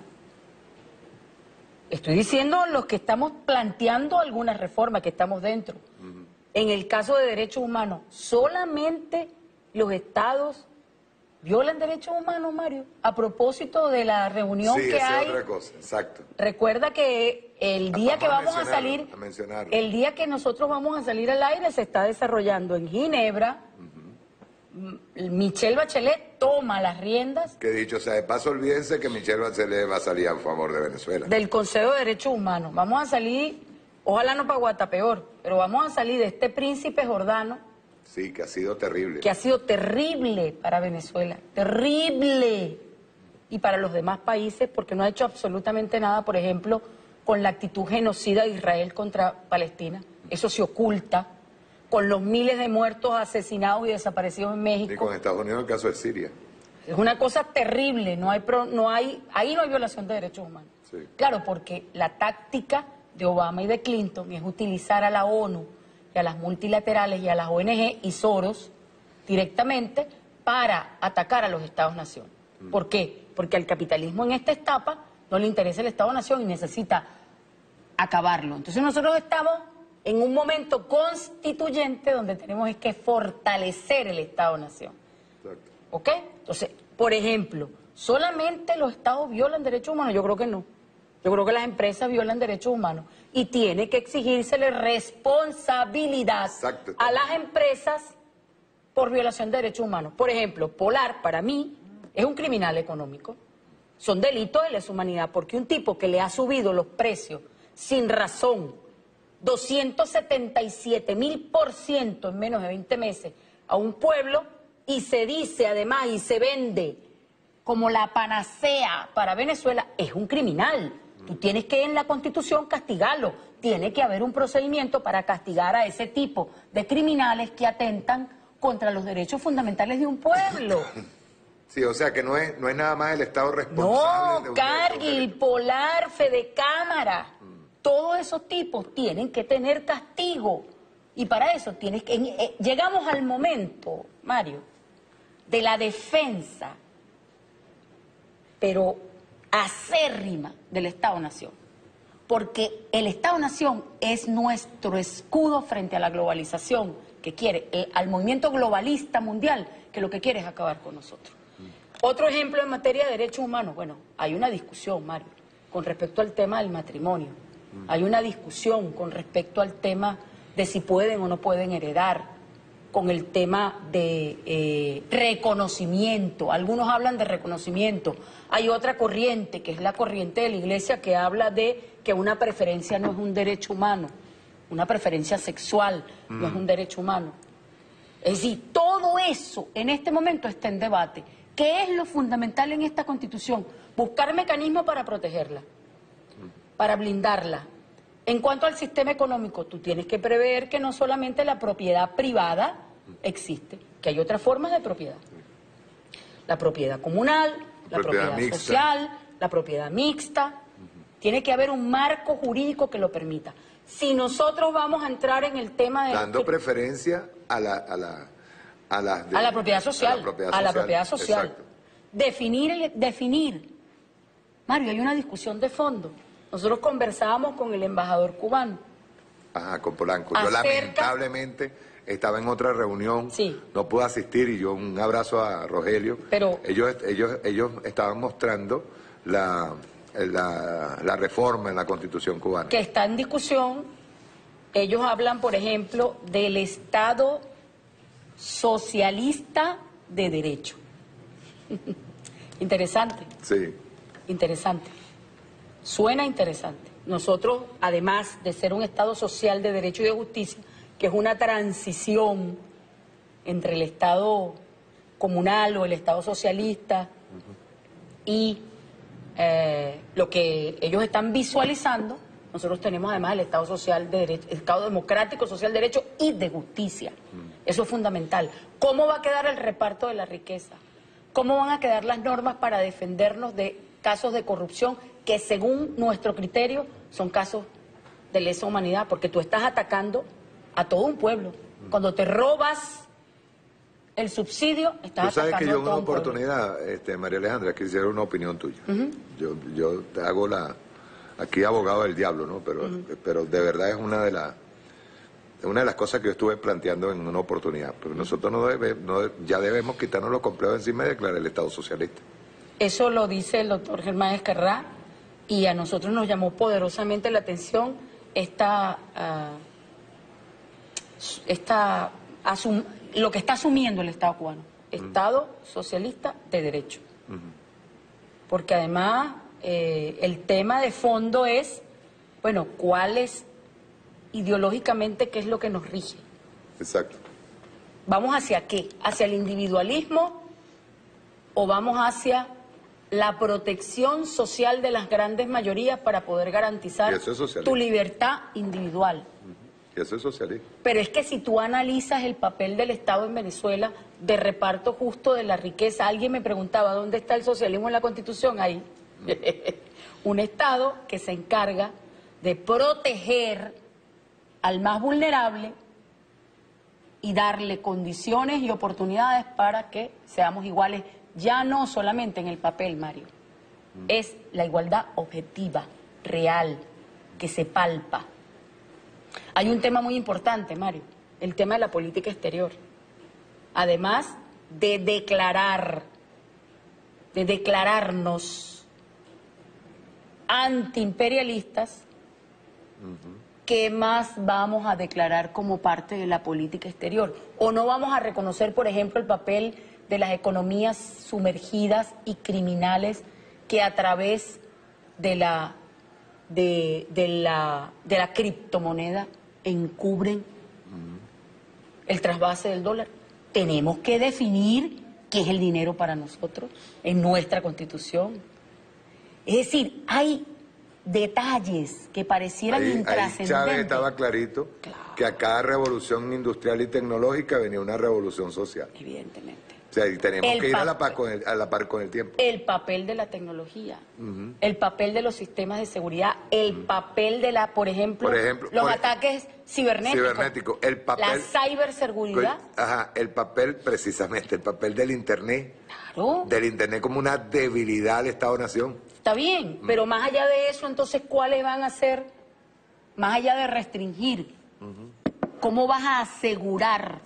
Estoy diciendo los que estamos planteando alguna reforma, que estamos dentro. En el caso de derechos humanos, solamente los estados violan derechos humanos, Mario. A propósito de la reunión que hay. Sí, otra cosa, exacto. Recuerda que el día que vamos a salir, el día que nosotros vamos a salir al aire se está desarrollando en Ginebra. Michelle Bachelet toma las riendas. Que dicho sea de paso, olvídense que Michelle Bachelet va a salir a favor de Venezuela. Del Consejo de Derechos Humanos. Vamos a salir, ojalá no para Guatapeor, pero vamos a salir de este príncipe Jordano. Sí, que ha sido terrible. Que ha sido terrible para Venezuela, terrible. Y para los demás países, porque no ha hecho absolutamente nada, por ejemplo, con la actitud genocida de Israel contra Palestina. Eso se oculta. Con los miles de muertos, asesinados y desaparecidos en México. Y con Estados Unidos el caso de Siria. Es una cosa terrible, ahí no hay violación de derechos humanos. Sí. Claro, porque la táctica de Obama y de Clinton es utilizar a la ONU y a las multilaterales y a las ONG y Soros directamente para atacar a los Estados-nación. ¿Por qué? Porque al capitalismo en esta etapa no le interesa el Estado-nación y necesita acabarlo. Entonces nosotros estamos en un momento constituyente donde tenemos que fortalecer el Estado-nación. ¿Ok? Entonces, por ejemplo, ¿solamente los estados violan derechos humanos? Yo creo que no. Yo creo que las empresas violan derechos humanos y tiene que exigírsele responsabilidad a las empresas por violación de derechos humanos. Por ejemplo, Polar, para mí, es un criminal económico. Son delitos de lesa humanidad porque un tipo que le ha subido los precios sin razón 277.000% en menos de 20 meses a un pueblo y se dice además y se vende como la panacea para Venezuela, es un criminal. Tú tienes que en la Constitución castigarlo. Tiene que haber un procedimiento para castigar a ese tipo de criminales que atentan contra los derechos fundamentales de un pueblo. Sí, o sea que no es nada más el Estado responsable. No, Cargill, Polar, Fedecámara. Todos esos tipos tienen que tener castigo. Y para eso tienes que... llegamos al momento, Mario, de la defensa, pero acérrima del Estado-Nación. Porque el Estado-Nación es nuestro escudo frente a la globalización que quiere, al movimiento globalista mundial, que lo que quiere es acabar con nosotros. Otro ejemplo en materia de derechos humanos. Bueno, hay una discusión, Mario, con respecto al tema del matrimonio. Hay una discusión con respecto al tema de si pueden o no pueden heredar, con el tema de reconocimiento. Algunos hablan de reconocimiento. Hay otra corriente, que es la corriente de la Iglesia, que habla de que una preferencia no es un derecho humano, una preferencia sexual no es un derecho humano. Es decir, todo eso en este momento está en debate. ¿Qué es lo fundamental en esta Constitución? Buscar mecanismos para protegerla, para blindarla. En cuanto al sistema económico, tú tienes que prever que no solamente la propiedad privada existe, que hay otras formas de propiedad. La propiedad comunal, la propiedad social, la propiedad mixta. Tiene que haber un marco jurídico que lo permita. Si nosotros vamos a entrar en el tema de... Dando preferencia a la propiedad social. A la propiedad social. Exacto. Definir. Mario, hay una discusión de fondo. Nosotros conversábamos con el embajador cubano. Ajá, con Polanco. Yo lamentablemente estaba en otra reunión, sí, no pude asistir y yo un abrazo a Rogelio. Pero ellos estaban mostrando la reforma en la Constitución cubana. Que está en discusión. Ellos hablan, por ejemplo, del Estado socialista de derecho. Interesante. Sí. Interesante. Suena interesante. Nosotros, además de ser un Estado social de derecho y de justicia, que es una transición entre el Estado comunal o el Estado socialista y lo que ellos están visualizando, nosotros tenemos además el Estado social de derecho, el Estado democrático, social de derecho y de justicia. Eso es fundamental. ¿Cómo va a quedar el reparto de la riqueza? ¿Cómo van a quedar las normas para defendernos de casos de corrupción que según nuestro criterio son casos de lesa humanidad? Porque tú estás atacando a todo un pueblo. Cuando te robas el subsidio, estás Tú sabes atacando que yo a en todo una un pueblo. oportunidad, María Alejandra, quisiera una opinión tuya. Yo te hago aquí abogado del diablo, ¿no? Pero de verdad es una de las cosas que yo estuve planteando en una oportunidad. Porque nosotros ya debemos quitarnos los complejos encima y declarar el Estado socialista. Eso lo dice el doctor Germán Esquerrá y a nosotros nos llamó poderosamente la atención lo que está asumiendo el Estado cubano, Estado socialista de derecho. Porque además el tema de fondo es, bueno, ¿cuál es ideológicamente qué es lo que nos rige? Exacto. ¿Vamos hacia qué? ¿Hacia el individualismo o vamos hacia la protección social de las grandes mayorías para poder garantizar Y eso es socialismo. tu libertad individual? Y eso es socialismo. Pero es que si tú analizas el papel del Estado en Venezuela de reparto justo de la riqueza, alguien me preguntaba, ¿dónde está el socialismo en la Constitución? Ahí. Un Estado que se encarga de proteger al más vulnerable y darle condiciones y oportunidades para que seamos iguales, ya no solamente en el papel, Mario, es la igualdad objetiva, real, que se palpa. Hay un tema muy importante, Mario, el tema de la política exterior. Además de declararnos antiimperialistas, ¿qué más vamos a declarar como parte de la política exterior? ¿O no vamos a reconocer, por ejemplo, el papel de las economías sumergidas y criminales que a través de la criptomoneda encubren el trasvase del dólar? Tenemos que definir qué es el dinero para nosotros en nuestra Constitución. Es decir, hay detalles que parecieran Ahí intrascendentes. Chávez estaba clarito que a cada revolución industrial y tecnológica venía una revolución social. Evidentemente. O sea, y tenemos que ir a la par con el tiempo. El papel de la tecnología, el papel de los sistemas de seguridad, el papel de por ejemplo, los ataques cibernéticos, la ciberseguridad. El papel, precisamente, el papel del Internet. Claro. Del Internet como una debilidad al Estado-Nación. Está bien, pero más allá de eso, entonces, ¿cuáles van a ser, más allá de restringir, cómo vas a asegurar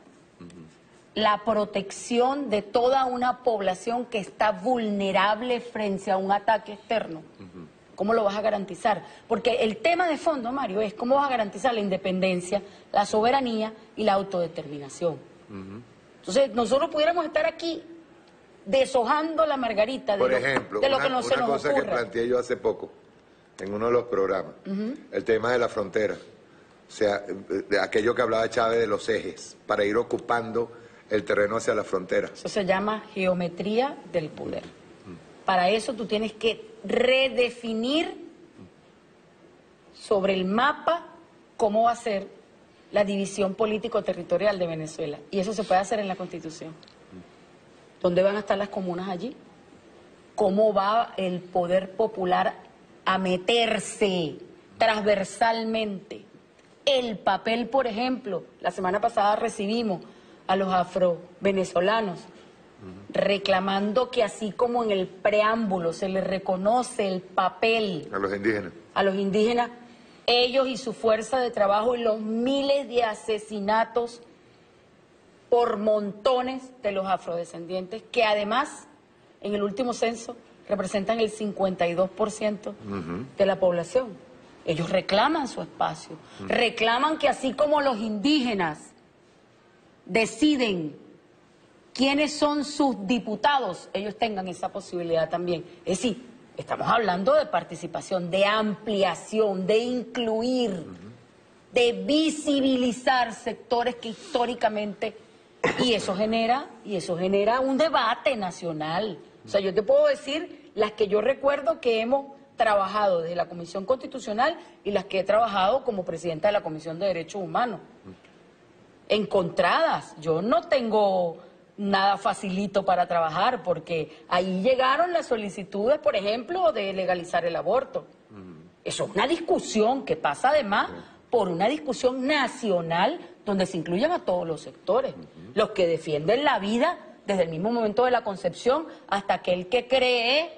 la protección de toda una población que está vulnerable frente a un ataque externo? ¿Cómo lo vas a garantizar? Porque el tema de fondo, Mario, es cómo vas a garantizar la independencia, la soberanía y la autodeterminación. Entonces, nosotros pudiéramos estar aquí deshojando la margarita de, Por ejemplo, de lo que no se nos una cosa ocurra. que planteé yo hace poco en uno de los programas, el tema de la frontera. O sea, de aquello que hablaba Chávez de los ejes, para ir ocupando el terreno hacia la frontera. Eso se llama geometría del poder. Para eso tú tienes que redefinir sobre el mapa cómo va a ser la división político-territorial de Venezuela. Y eso se puede hacer en la Constitución. ¿Dónde van a estar las comunas allí? ¿Cómo va el poder popular a meterse transversalmente? El papel, por ejemplo, la semana pasada recibimos a los afro-venezolanos reclamando que así como en el preámbulo se les reconoce el papel A los indígenas. a los indígenas, ellos y su fuerza de trabajo y los miles de asesinatos por montones de los afrodescendientes, que además, en el último censo, representan el 52% de la población. Ellos reclaman su espacio, reclaman que así como los indígenas deciden quiénes son sus diputados, ellos tengan esa posibilidad también. Es decir, estamos hablando de participación, de ampliación, de incluir, de visibilizar sectores que históricamente, y eso genera un debate nacional. O sea, yo te puedo decir las que yo recuerdo que hemos trabajado desde la Comisión Constitucional y las que he trabajado como presidenta de la Comisión de Derechos Humanos. Encontradas, yo no tengo nada facilito para trabajar porque ahí llegaron las solicitudes, por ejemplo, de legalizar el aborto. Eso es una discusión que pasa además por una discusión nacional donde se incluyen a todos los sectores, los que defienden la vida desde el mismo momento de la concepción hasta aquel que cree,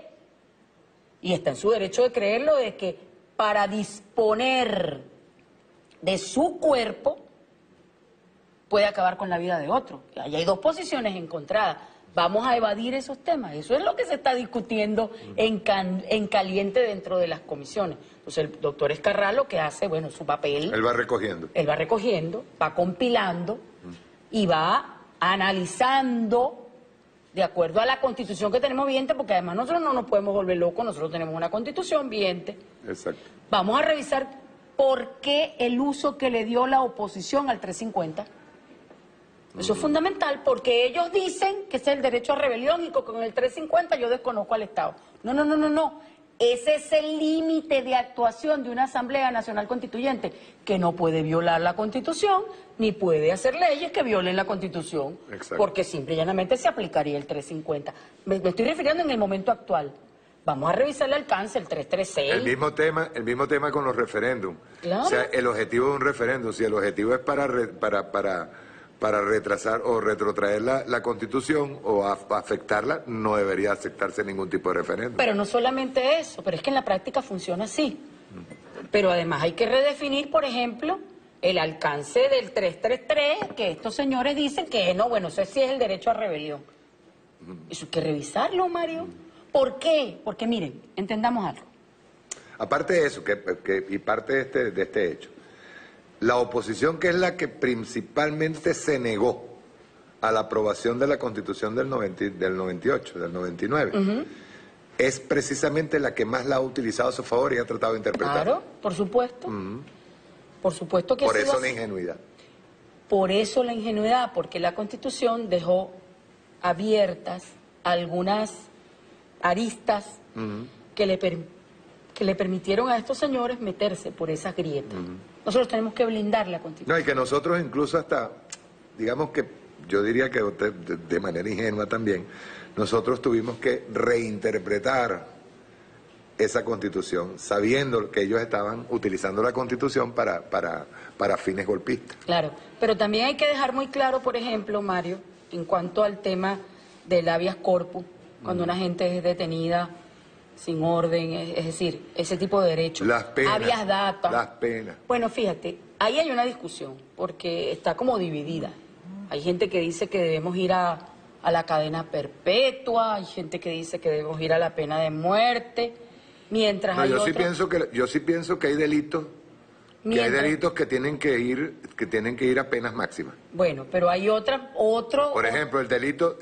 y está en su derecho de creerlo, de que para disponer de su cuerpo puede acabar con la vida de otro. Ahí hay dos posiciones encontradas. Vamos a evadir esos temas. Eso es lo que se está discutiendo en caliente dentro de las comisiones. Entonces el doctor Escarrá lo que hace, bueno, su papel... Él va recogiendo. Él va recogiendo, va compilando y va analizando de acuerdo a la Constitución que tenemos vigente, porque además nosotros no nos podemos volver locos, nosotros tenemos una Constitución vigente. Exacto. Vamos a revisar por qué el uso que le dio la oposición al 350. Eso es fundamental, porque ellos dicen que ese es el derecho a rebelión y que con el 350 yo desconozco al Estado. No. Ese es el límite de actuación de una Asamblea Nacional Constituyente, que no puede violar la Constitución, ni puede hacer leyes que violen la Constitución. Exacto. Porque simple y llanamente se aplicaría el 350. Me estoy refiriendo en el momento actual. Vamos a revisar el alcance, el 336. El mismo tema con los referéndums. Claro. O sea, el objetivo de un referéndum, si el objetivo es para retrasar o retrotraer la Constitución o afectarla, no debería aceptarse ningún tipo de referéndum. Pero no solamente eso, pero es que en la práctica funciona así. Pero además hay que redefinir, por ejemplo, el alcance del 333, que estos señores dicen que no, bueno, eso sí es el derecho a rebelión. Eso hay que revisarlo, Mario. ¿Por qué? Porque miren, entendamos algo. Aparte de eso, y parte de este hecho, la oposición, que es la que principalmente se negó a la aprobación de la Constitución del 98, del 99, es precisamente la que más la ha utilizado a su favor y ha tratado de interpretar. Claro, por supuesto. Por supuesto que por ha sido eso la así. ingenuidad. Por eso la ingenuidad, porque la Constitución dejó abiertas algunas aristas que le permitieron a estos señores meterse por esas grietas. Nosotros tenemos que blindar la Constitución. No, y que nosotros incluso hasta, digamos que, yo diría que de manera ingenua también, nosotros tuvimos que reinterpretar esa Constitución, sabiendo que ellos estaban utilizando la Constitución para fines golpistas. Claro, pero también hay que dejar muy claro, por ejemplo, Mario, en cuanto al tema del habeas corpus, cuando una gente es detenida sin orden, es decir, ese tipo de derechos. Las penas. Habeas data. Las penas. Bueno, fíjate, ahí hay una discusión, porque está como dividida. Hay gente que dice que debemos ir a la cadena perpetua, hay gente que dice que debemos ir a la pena de muerte, mientras No, hay yo otros... sí pienso que hay delitos que tienen que ir a penas máximas. Bueno, pero hay otro... Por ejemplo, el delito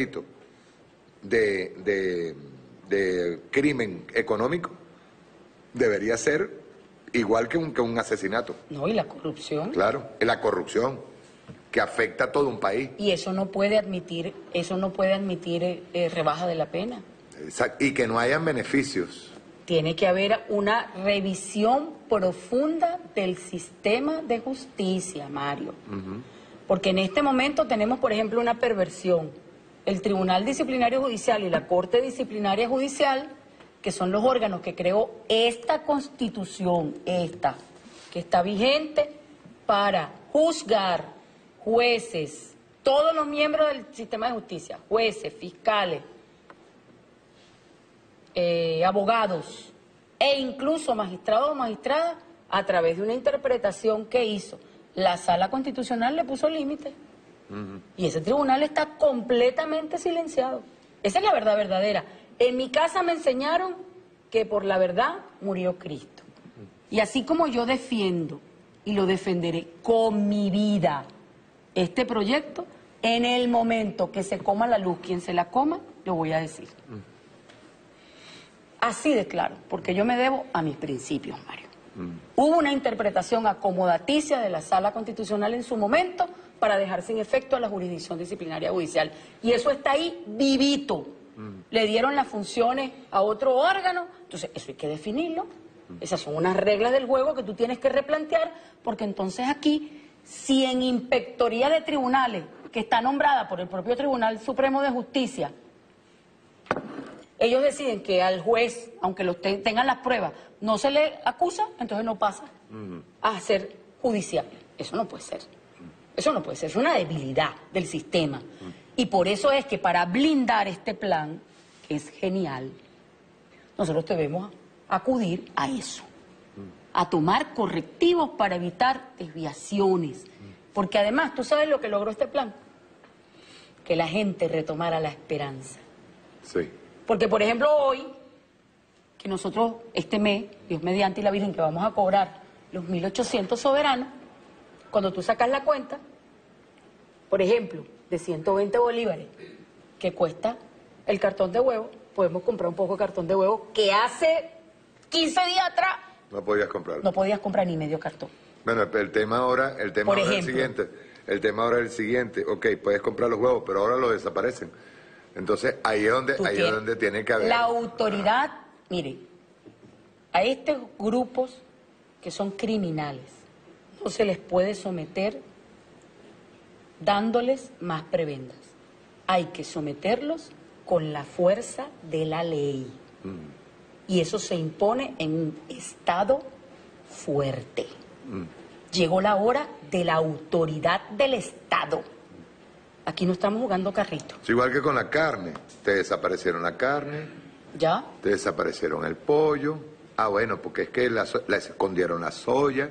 de crimen económico debería ser igual que un asesinato. No, y la corrupción. Claro, la corrupción que afecta a todo un país. Y eso no puede admitir rebaja de la pena. Exacto. Y que no hayan beneficios. Tiene que haber una revisión profunda del sistema de justicia, Mario. Porque en este momento tenemos, por ejemplo, una perversión. El Tribunal Disciplinario Judicial y la Corte Disciplinaria Judicial, que son los órganos que creó esta Constitución, que está vigente para juzgar jueces, todos los miembros del sistema de justicia, jueces, fiscales, abogados e incluso magistrados o magistradas, a través de una interpretación que hizo la Sala Constitucional, le puso límite. Y ese tribunal está completamente silenciado. Esa es la verdad verdadera. En mi casa me enseñaron que por la verdad murió Cristo. Y así como yo defiendo y lo defenderé con mi vida este proyecto, en el momento que se coma la luz, quien se la coma, lo voy a decir. Así de claro, porque yo me debo a mis principios, Mario. Hubo una interpretación acomodaticia de la Sala Constitucional en su momento para dejar sin efecto a la jurisdicción disciplinaria judicial. Y eso está ahí vivito. Le dieron las funciones a otro órgano, entonces eso hay que definirlo. Esas son unas reglas del juego que tú tienes que replantear, porque entonces aquí, si en inspectoría de tribunales, que está nombrada por el propio Tribunal Supremo de Justicia, ellos deciden que al juez, aunque tengan las pruebas, no se le acusa, entonces no pasa a ser judicial. Eso no puede ser. Eso no puede ser. Es una debilidad del sistema. Y por eso es que para blindar este plan, que es genial, nosotros debemos acudir a eso. A tomar correctivos para evitar desviaciones. Porque además, ¿tú sabes lo que logró este plan? Que la gente retomara la esperanza. Sí. Porque, por ejemplo, hoy, que nosotros, este mes, Dios mediante y la Virgen, que vamos a cobrar los 1.800 soberanos, cuando tú sacas la cuenta, por ejemplo, de 120 bolívares, que cuesta el cartón de huevo, podemos comprar un poco de cartón de huevo que hace 15 días atrás No podías comprarlo. no podías comprar ni medio cartón. Bueno, el tema ahora, es el siguiente. El tema ahora es el siguiente. Ok, puedes comprar los huevos, pero ahora los desaparecen. Entonces, ahí es donde tiene que haber... La autoridad, mire, a estos grupos que son criminales, no se les puede someter dándoles más prebendas. Hay que someterlos con la fuerza de la ley. Y eso se impone en un Estado fuerte. Llegó la hora de la autoridad del Estado. Aquí no estamos jugando carrito. Es igual que con la carne. Te desaparecieron la carne, ¿Ya? te desaparecieron el pollo. Ah, bueno, porque es que la escondieron la soya.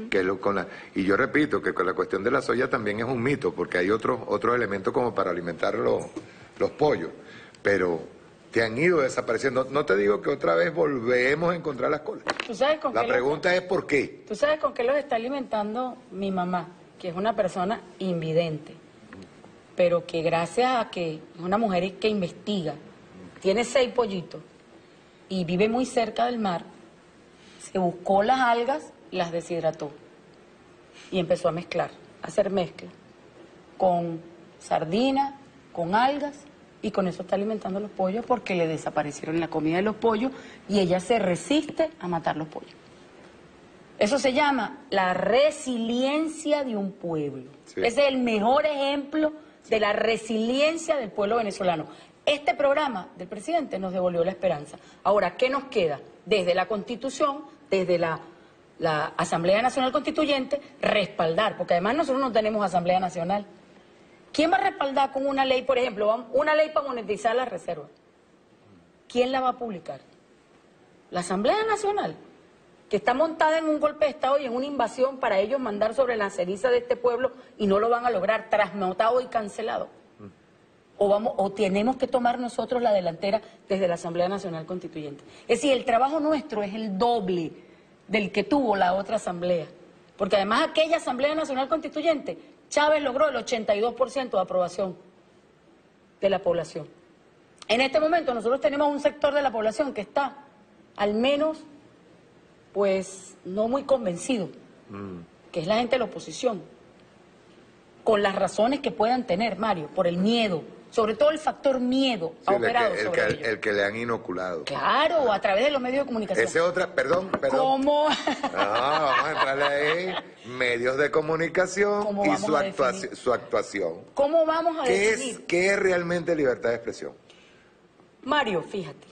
Y yo repito que con la cuestión de la soya también es un mito, porque hay otros elementos como para alimentar los pollos. Pero te han ido desapareciendo. No te digo que otra vez volvemos a encontrar las colas. ¿Tú sabes con La qué pregunta es ¿por qué? ¿Tú sabes con qué los está alimentando mi mamá? Que es una persona invidente, pero que gracias a que es una mujer que investiga, tiene 6 pollitos y vive muy cerca del mar, se buscó las algas y las deshidrató y empezó a mezclar, a hacer mezcla con sardina, con algas, y con eso está alimentando los pollos porque le desaparecieron la comida de los pollos y ella se resiste a matar los pollos. Eso se llama la resiliencia de un pueblo. Sí. Ese es el mejor ejemplo de la resiliencia del pueblo venezolano. Este programa del presidente nos devolvió la esperanza. Ahora, ¿qué nos queda? Desde la Constitución, desde la Asamblea Nacional Constituyente, respaldar, porque además nosotros no tenemos Asamblea Nacional. ¿Quién va a respaldar con una ley, por ejemplo, una ley para monetizar las reservas? ¿Quién la va a publicar? La Asamblea Nacional, que está montada en un golpe de Estado y en una invasión para ellos mandar sobre la ceniza de este pueblo y no lo van a lograr, trasnotado y cancelado. O tenemos que tomar nosotros la delantera desde la Asamblea Nacional Constituyente. Es decir, el trabajo nuestro es el doble del que tuvo la otra asamblea. Porque además aquella Asamblea Nacional Constituyente, Chávez logró el 82% de aprobación de la población. En este momento nosotros tenemos un sector de la población que está, al menos, pues, no muy convencido, que es la gente de la oposición, con las razones que puedan tener, Mario, por el miedo, sobre todo el factor miedo ha operado sobre ellos. El que le han inoculado. Claro, a través de los medios de comunicación. Ese otra, perdón. ¿Cómo? No, vamos a entrarle ahí, medios de comunicación y su actuación. ¿Cómo vamos a definir? ¿Qué es realmente libertad de expresión? Mario, fíjate.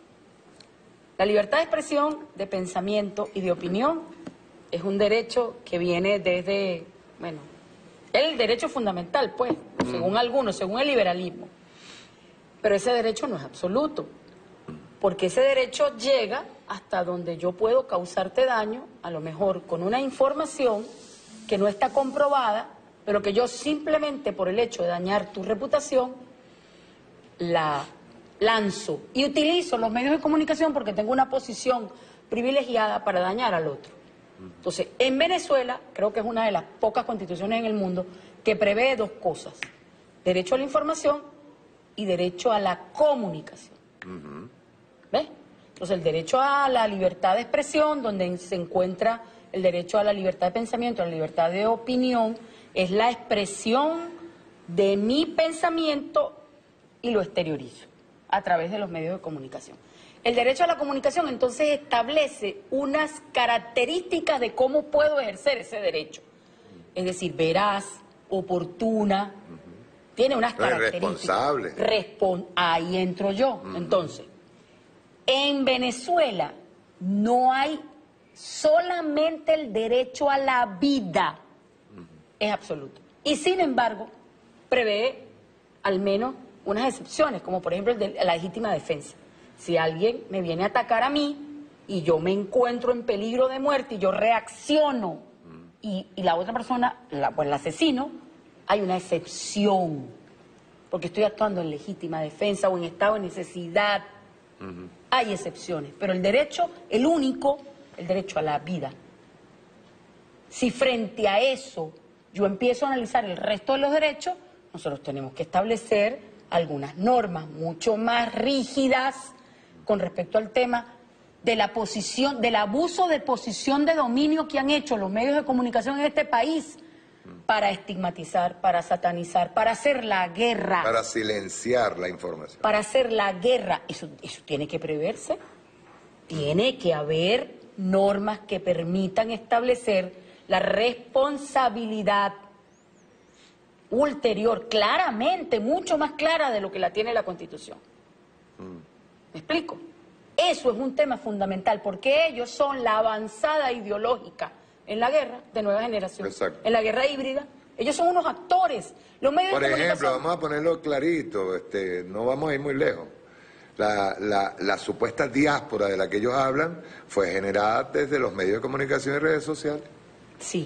La libertad de expresión, de pensamiento y de opinión es un derecho que viene desde, bueno, el derecho fundamental, pues, según algunos, según el liberalismo. Pero ese derecho no es absoluto, porque ese derecho llega hasta donde yo puedo causarte daño, a lo mejor con una información que no está comprobada, pero que yo simplemente por el hecho de dañar tu reputación, la lanzo y utilizo los medios de comunicación porque tengo una posición privilegiada para dañar al otro. Entonces, en Venezuela, creo que es una de las pocas constituciones en el mundo que prevé dos cosas: derecho a la información y derecho a la comunicación. ¿Ves? Entonces, el derecho a la libertad de expresión, donde se encuentra el derecho a la libertad de pensamiento, a la libertad de opinión, es la expresión de mi pensamiento y lo exteriorizo a través de los medios de comunicación. El derecho a la comunicación entonces establece unas características de cómo puedo ejercer ese derecho. Es decir, veraz, oportuna, tiene unas características. Responsable. Ahí entro yo. Entonces, en Venezuela no hay solamente el derecho a la vida, es absoluto. Y sin embargo, prevé al menos unas excepciones, como por ejemplo el de la legítima defensa. Si alguien me viene a atacar a mí y yo me encuentro en peligro de muerte y yo reacciono y la otra persona, pues el asesino, hay una excepción, porque estoy actuando en legítima defensa o en estado de necesidad. Hay excepciones, pero el derecho, el único, el derecho a la vida. Si frente a eso yo empiezo a analizar el resto de los derechos, nosotros tenemos que establecer algunas normas mucho más rígidas con respecto al tema de la posición, del abuso de posición de dominio que han hecho los medios de comunicación en este país para estigmatizar, para satanizar, para hacer la guerra. Para silenciar la información. Para hacer la guerra. Eso tiene que preverse. Tiene que haber normas que permitan establecer la responsabilidad ulterior, claramente, mucho más clara de lo que la tiene la Constitución. ¿Me explico? Eso es un tema fundamental, porque ellos son la avanzada ideológica en la guerra de nueva generación. Exacto. En la guerra híbrida. Ellos son unos actores. Los medios Por de ejemplo, comunicación... vamos a ponerlo clarito, no vamos a ir muy lejos. La supuesta diáspora de la que ellos hablan fue generada desde los medios de comunicación y redes sociales. Sí.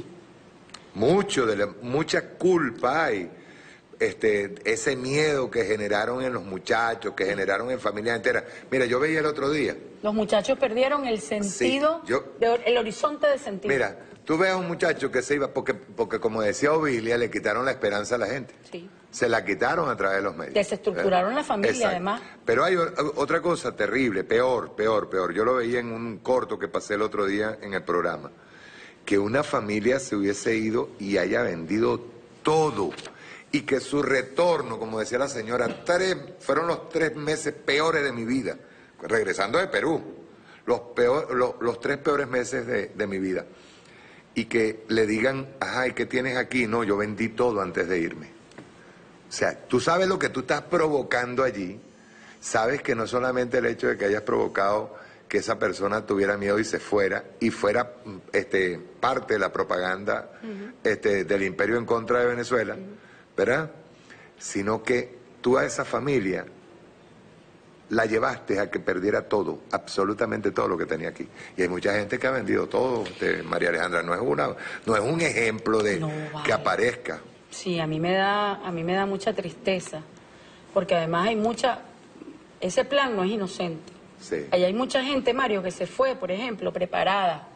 Mucha culpa hay. Ese miedo que generaron en los muchachos, que generaron en familias enteras. Mira, yo veía el otro día. Los muchachos perdieron el sentido, el horizonte de sentido. Mira, tú ves a un muchacho que se iba, porque como decía Ovilia, le quitaron la esperanza a la gente. Sí. Se la quitaron a través de los medios. Desestructuraron la familia, Exacto. además. Pero hay otra cosa terrible, peor. Yo lo veía en un corto que pasé el otro día en el programa. Que una familia se hubiese ido y haya vendido todo. Y que su retorno, como decía la señora, fueron los 3 meses peores de mi vida. Regresando de Perú. Los 3 peores meses de mi vida. Y que le digan, ajá, ¿y qué tienes aquí? No, yo vendí todo antes de irme. O sea, tú sabes lo que tú estás provocando allí. Sabes que no solamente el hecho de que hayas provocado que esa persona tuviera miedo y se fuera, y fuera parte de la propaganda del imperio en contra de Venezuela, ¿verdad? Sino que tú a esa familia la llevaste a que perdiera todo, absolutamente todo lo que tenía aquí. Y hay mucha gente que ha vendido todo, María Alejandra, no es un ejemplo de que aparezca. Sí, a mí me da mucha tristeza, porque además ese plan no es inocente. Sí. Ahí hay mucha gente, Mario, que se fue, por ejemplo, preparada.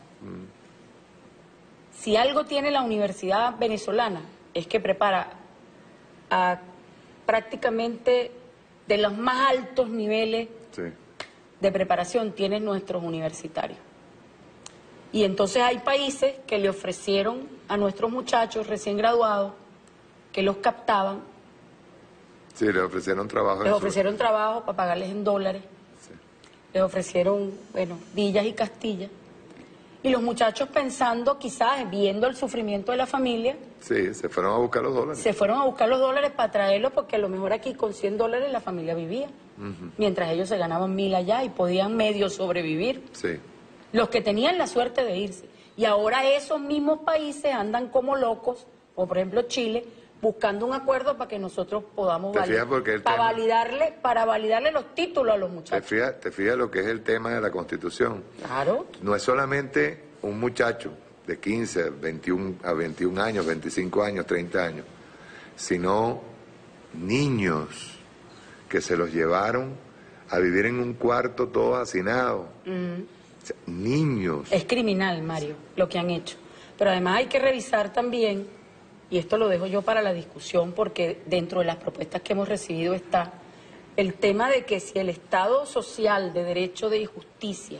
Si algo tiene la universidad venezolana, es que prepara a prácticamente de los más altos niveles de preparación tienen nuestros universitarios. Y entonces hay países que le ofrecieron a nuestros muchachos recién graduados, que los captaban. Sí, les ofrecieron trabajo. Les ofrecieron trabajo para pagarles en dólares. Sí. Les ofrecieron, villas y castillas. Y los muchachos pensando, quizás, viendo el sufrimiento de la familia... Sí, se fueron a buscar los dólares. Se fueron a buscar los dólares para traerlos, porque a lo mejor aquí con $100 la familia vivía. Mientras ellos se ganaban 1.000 allá y podían medio sobrevivir. Sí. Los que tenían la suerte de irse. Y ahora esos mismos países andan como locos, como por ejemplo Chile, buscando un acuerdo para que nosotros podamos para validarle los títulos a los muchachos. ¿Te fijas lo que es el tema de la Constitución? Claro. No es solamente un muchacho de 15 a 21 años, 25 años, 30 años, sino niños que se los llevaron a vivir en un cuarto todos hacinados. O sea, niños. Es criminal, Mario, lo que han hecho. Pero además hay que revisar también, y esto lo dejo yo para la discusión, porque dentro de las propuestas que hemos recibido está el tema de que si el Estado social de derecho de justicia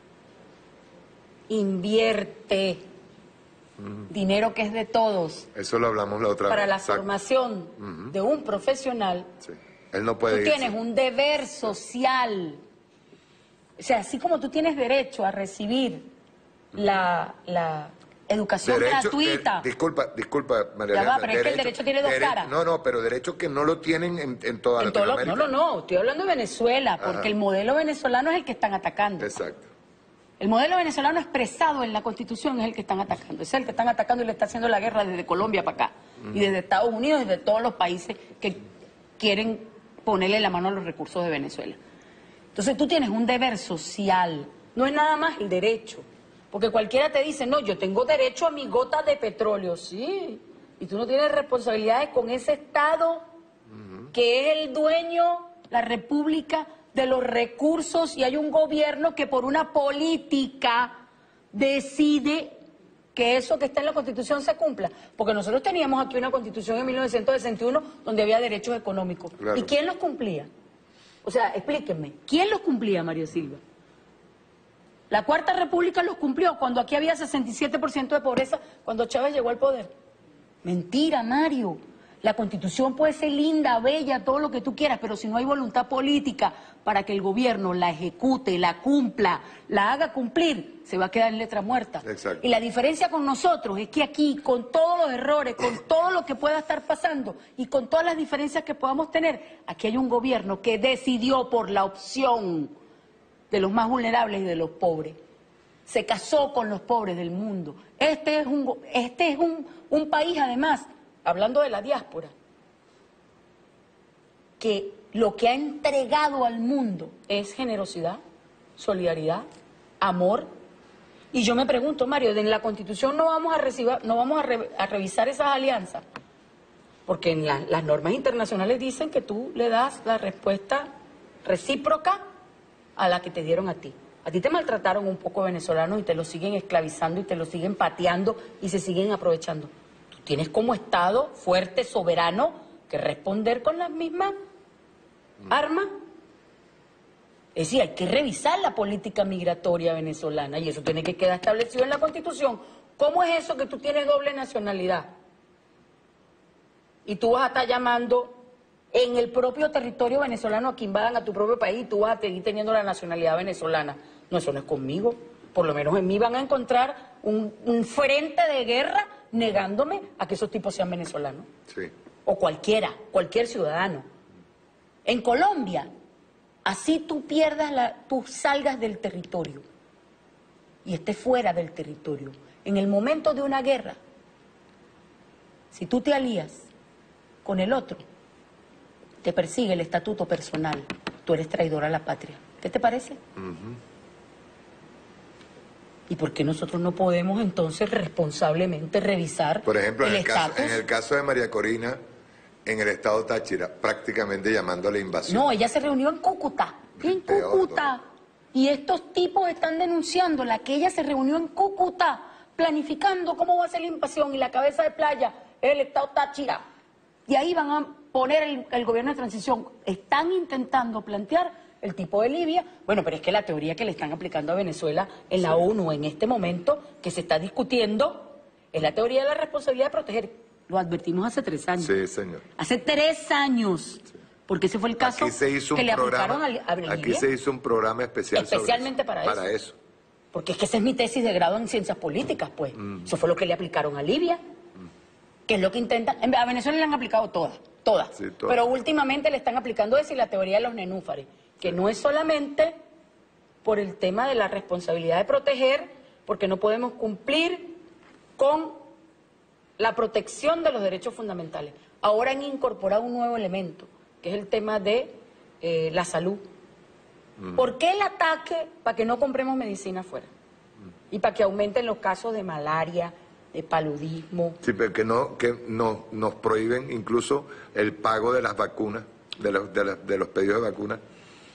invierte dinero que es de todos Eso lo hablamos la otra para vez. la Exacto. formación de un profesional, Sí. Él no puede tú irse. tienes un deber social. O sea, así como tú tienes derecho a recibir la educación gratuita. Disculpa, María Ya va, Alejandra, pero es que el derecho tiene dos caras. No, pero derechos que no lo tienen en toda En todo Latinoamérica. no, estoy hablando de Venezuela, porque Ajá. el modelo venezolano es el que están atacando. Exacto. El modelo venezolano expresado en la Constitución es el que están atacando. Es el que están atacando y le está haciendo la guerra desde Colombia para acá. Y desde Estados Unidos y de todos los países que quieren ponerle la mano a los recursos de Venezuela. Entonces tú tienes un deber social. No es nada más el derecho. Porque cualquiera te dice, no, yo tengo derecho a mi gota de petróleo. Sí. Y tú no tienes responsabilidades con ese Estado que es el dueño, la República, de los recursos, y hay un gobierno que por una política decide que eso que está en la Constitución se cumpla. Porque nosotros teníamos aquí una Constitución en 1961 donde había derechos económicos. Claro. ¿Y quién los cumplía? O sea, explíquenme, ¿quién los cumplía, Mario Silva? La Cuarta República los cumplió cuando aquí había 67% de pobreza cuando Chávez llegó al poder. Mentira, Mario. La Constitución puede ser linda, bella, todo lo que tú quieras, pero si no hay voluntad política para que el gobierno la ejecute, la cumpla, la haga cumplir, se va a quedar en letra muerta. Exacto. Y la diferencia con nosotros es que aquí, con todos los errores, con todo lo que pueda estar pasando y con todas las diferencias que podamos tener, aquí hay un gobierno que decidió por la opción de los más vulnerables y de los pobres. Se casó con los pobres del mundo. Este es un país, además, hablando de la diáspora, que lo que ha entregado al mundo es generosidad, solidaridad, amor. Y yo me pregunto, Mario, en la Constitución no vamos a revisar esas alianzas, porque en las normas internacionales dicen que tú le das la respuesta recíproca a la que te dieron a ti. A ti te maltrataron un poco venezolanos y te lo siguen esclavizando y te lo siguen pateando y se siguen aprovechando. Tú tienes como Estado fuerte, soberano, que responder con las mismas armas. Es decir, hay que revisar la política migratoria venezolana y eso tiene que quedar establecido en la Constitución. ¿Cómo es eso que tú tienes doble nacionalidad? Y tú vas a estar llamando en el propio territorio venezolano a que invadan a tu propio país y tú vas a seguir teniendo la nacionalidad venezolana. No, eso no es conmigo. Por lo menos en mí van a encontrar un frente de guerra negándome a que esos tipos sean venezolanos. Sí. O cualquier ciudadano. En Colombia, así tú tú salgas del territorio y estés fuera del territorio. En el momento de una guerra, si tú te alías con el otro, te persigue el estatuto personal. Tú eres traidor a la patria. ¿Qué te parece? ¿Y por qué nosotros no podemos entonces responsablemente revisar Por ejemplo, el en estatus? el caso de María Corina, en el estado Táchira, prácticamente llamando a la invasión. No, ella se reunió en Cúcuta. En Peor, Cúcuta. Y estos tipos están denunciándola, que ella se reunió en Cúcuta, planificando cómo va a ser la invasión, y la cabeza de playa es el estado Táchira. Y ahí van a poner el gobierno de transición. Están intentando plantear el tipo de Libia. Bueno, pero es que la teoría que le están aplicando a Venezuela en la ONU en este momento, que se está discutiendo, es la teoría de la responsabilidad de proteger. Lo advertimos hace 3 años. Sí, señor. Hace 3 años. Porque ese fue el caso Aquí se hizo que un le programa, aplicaron a Libia. aquí se hizo un programa especial Especialmente sobre para eso. Porque es que esa es mi tesis de grado en ciencias políticas, pues. Eso fue lo que le aplicaron a Libia. Que es lo que intentan. A Venezuela le han aplicado todas. Sí, todas. Pero últimamente le están aplicando eso y la teoría de los nenúfares. Que no es solamente por el tema de la responsabilidad de proteger, porque no podemos cumplir con la protección de los derechos fundamentales. Ahora han incorporado un nuevo elemento, que es el tema de la salud. ¿Por qué el ataque para que no compremos medicina afuera? Y para que aumenten los casos de malaria, de paludismo. Sí, pero que nos prohíben incluso el pago de las vacunas, de los pedidos de vacunas.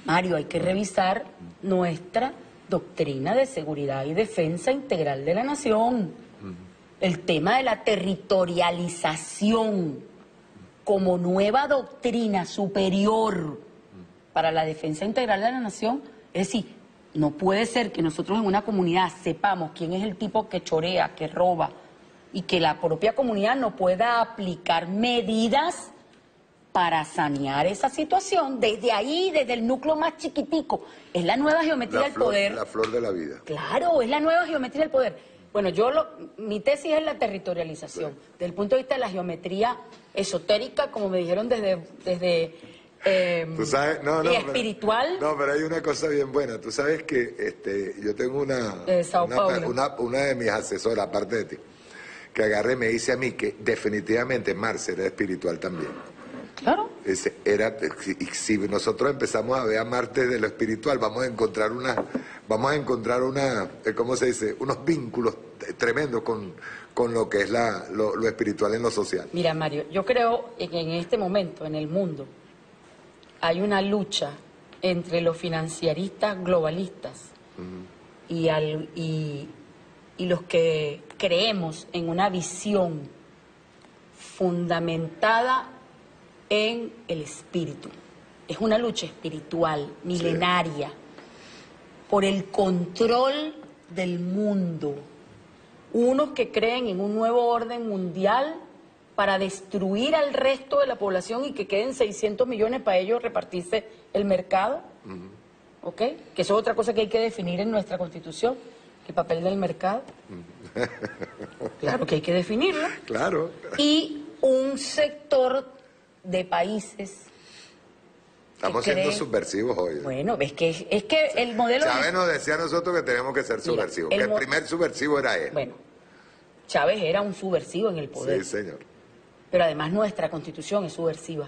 Mario, hay que revisar nuestra doctrina de seguridad y defensa integral de la nación. El tema de la territorialización como nueva doctrina superior para la defensa integral de la nación. Es decir, no puede ser que nosotros en una comunidad sepamos quién es el tipo que chorea, que roba, y que la propia comunidad no pueda aplicar medidas para sanear esa situación desde ahí, desde el núcleo más chiquitico. Es la nueva geometría del poder. La flor de la vida. Claro, es la nueva geometría del poder. Bueno, mi tesis es la territorialización, sí, desde el punto de vista de la geometría esotérica, como me dijeron desde ¿tú sabes? y espiritual. Pero hay una cosa bien buena. Tú sabes que yo tengo una de mis asesoras, aparte de ti, que agarre y me dice a mí que definitivamente Marx era espiritual también. Claro. Si nosotros empezamos a ver a Marx desde lo espiritual, vamos a encontrar ¿cómo se dice? Unos vínculos tremendos con lo que es lo espiritual en lo social. Mira, Mario, yo creo que en este momento en el mundo hay una lucha entre los financiaristas globalistas y los que creemos en una visión fundamentada en el espíritu. Es una lucha espiritual, milenaria, sí, por el control del mundo. Unos que creen en un nuevo orden mundial para destruir al resto de la población y que queden 600 millones para ellos repartirse el mercado. ¿Ok? Que eso es otra cosa que hay que definir en nuestra Constitución, el papel del mercado. Claro que hay que definirlo. Claro. Y un sector de países. Estamos siendo subversivos hoy. Bueno, es que el modelo... Chávez nos decía a nosotros que tenemos que ser subversivos, que el primer subversivo era él. Bueno, Chávez era un subversivo en el poder. Sí, señor. Pero además nuestra Constitución es subversiva.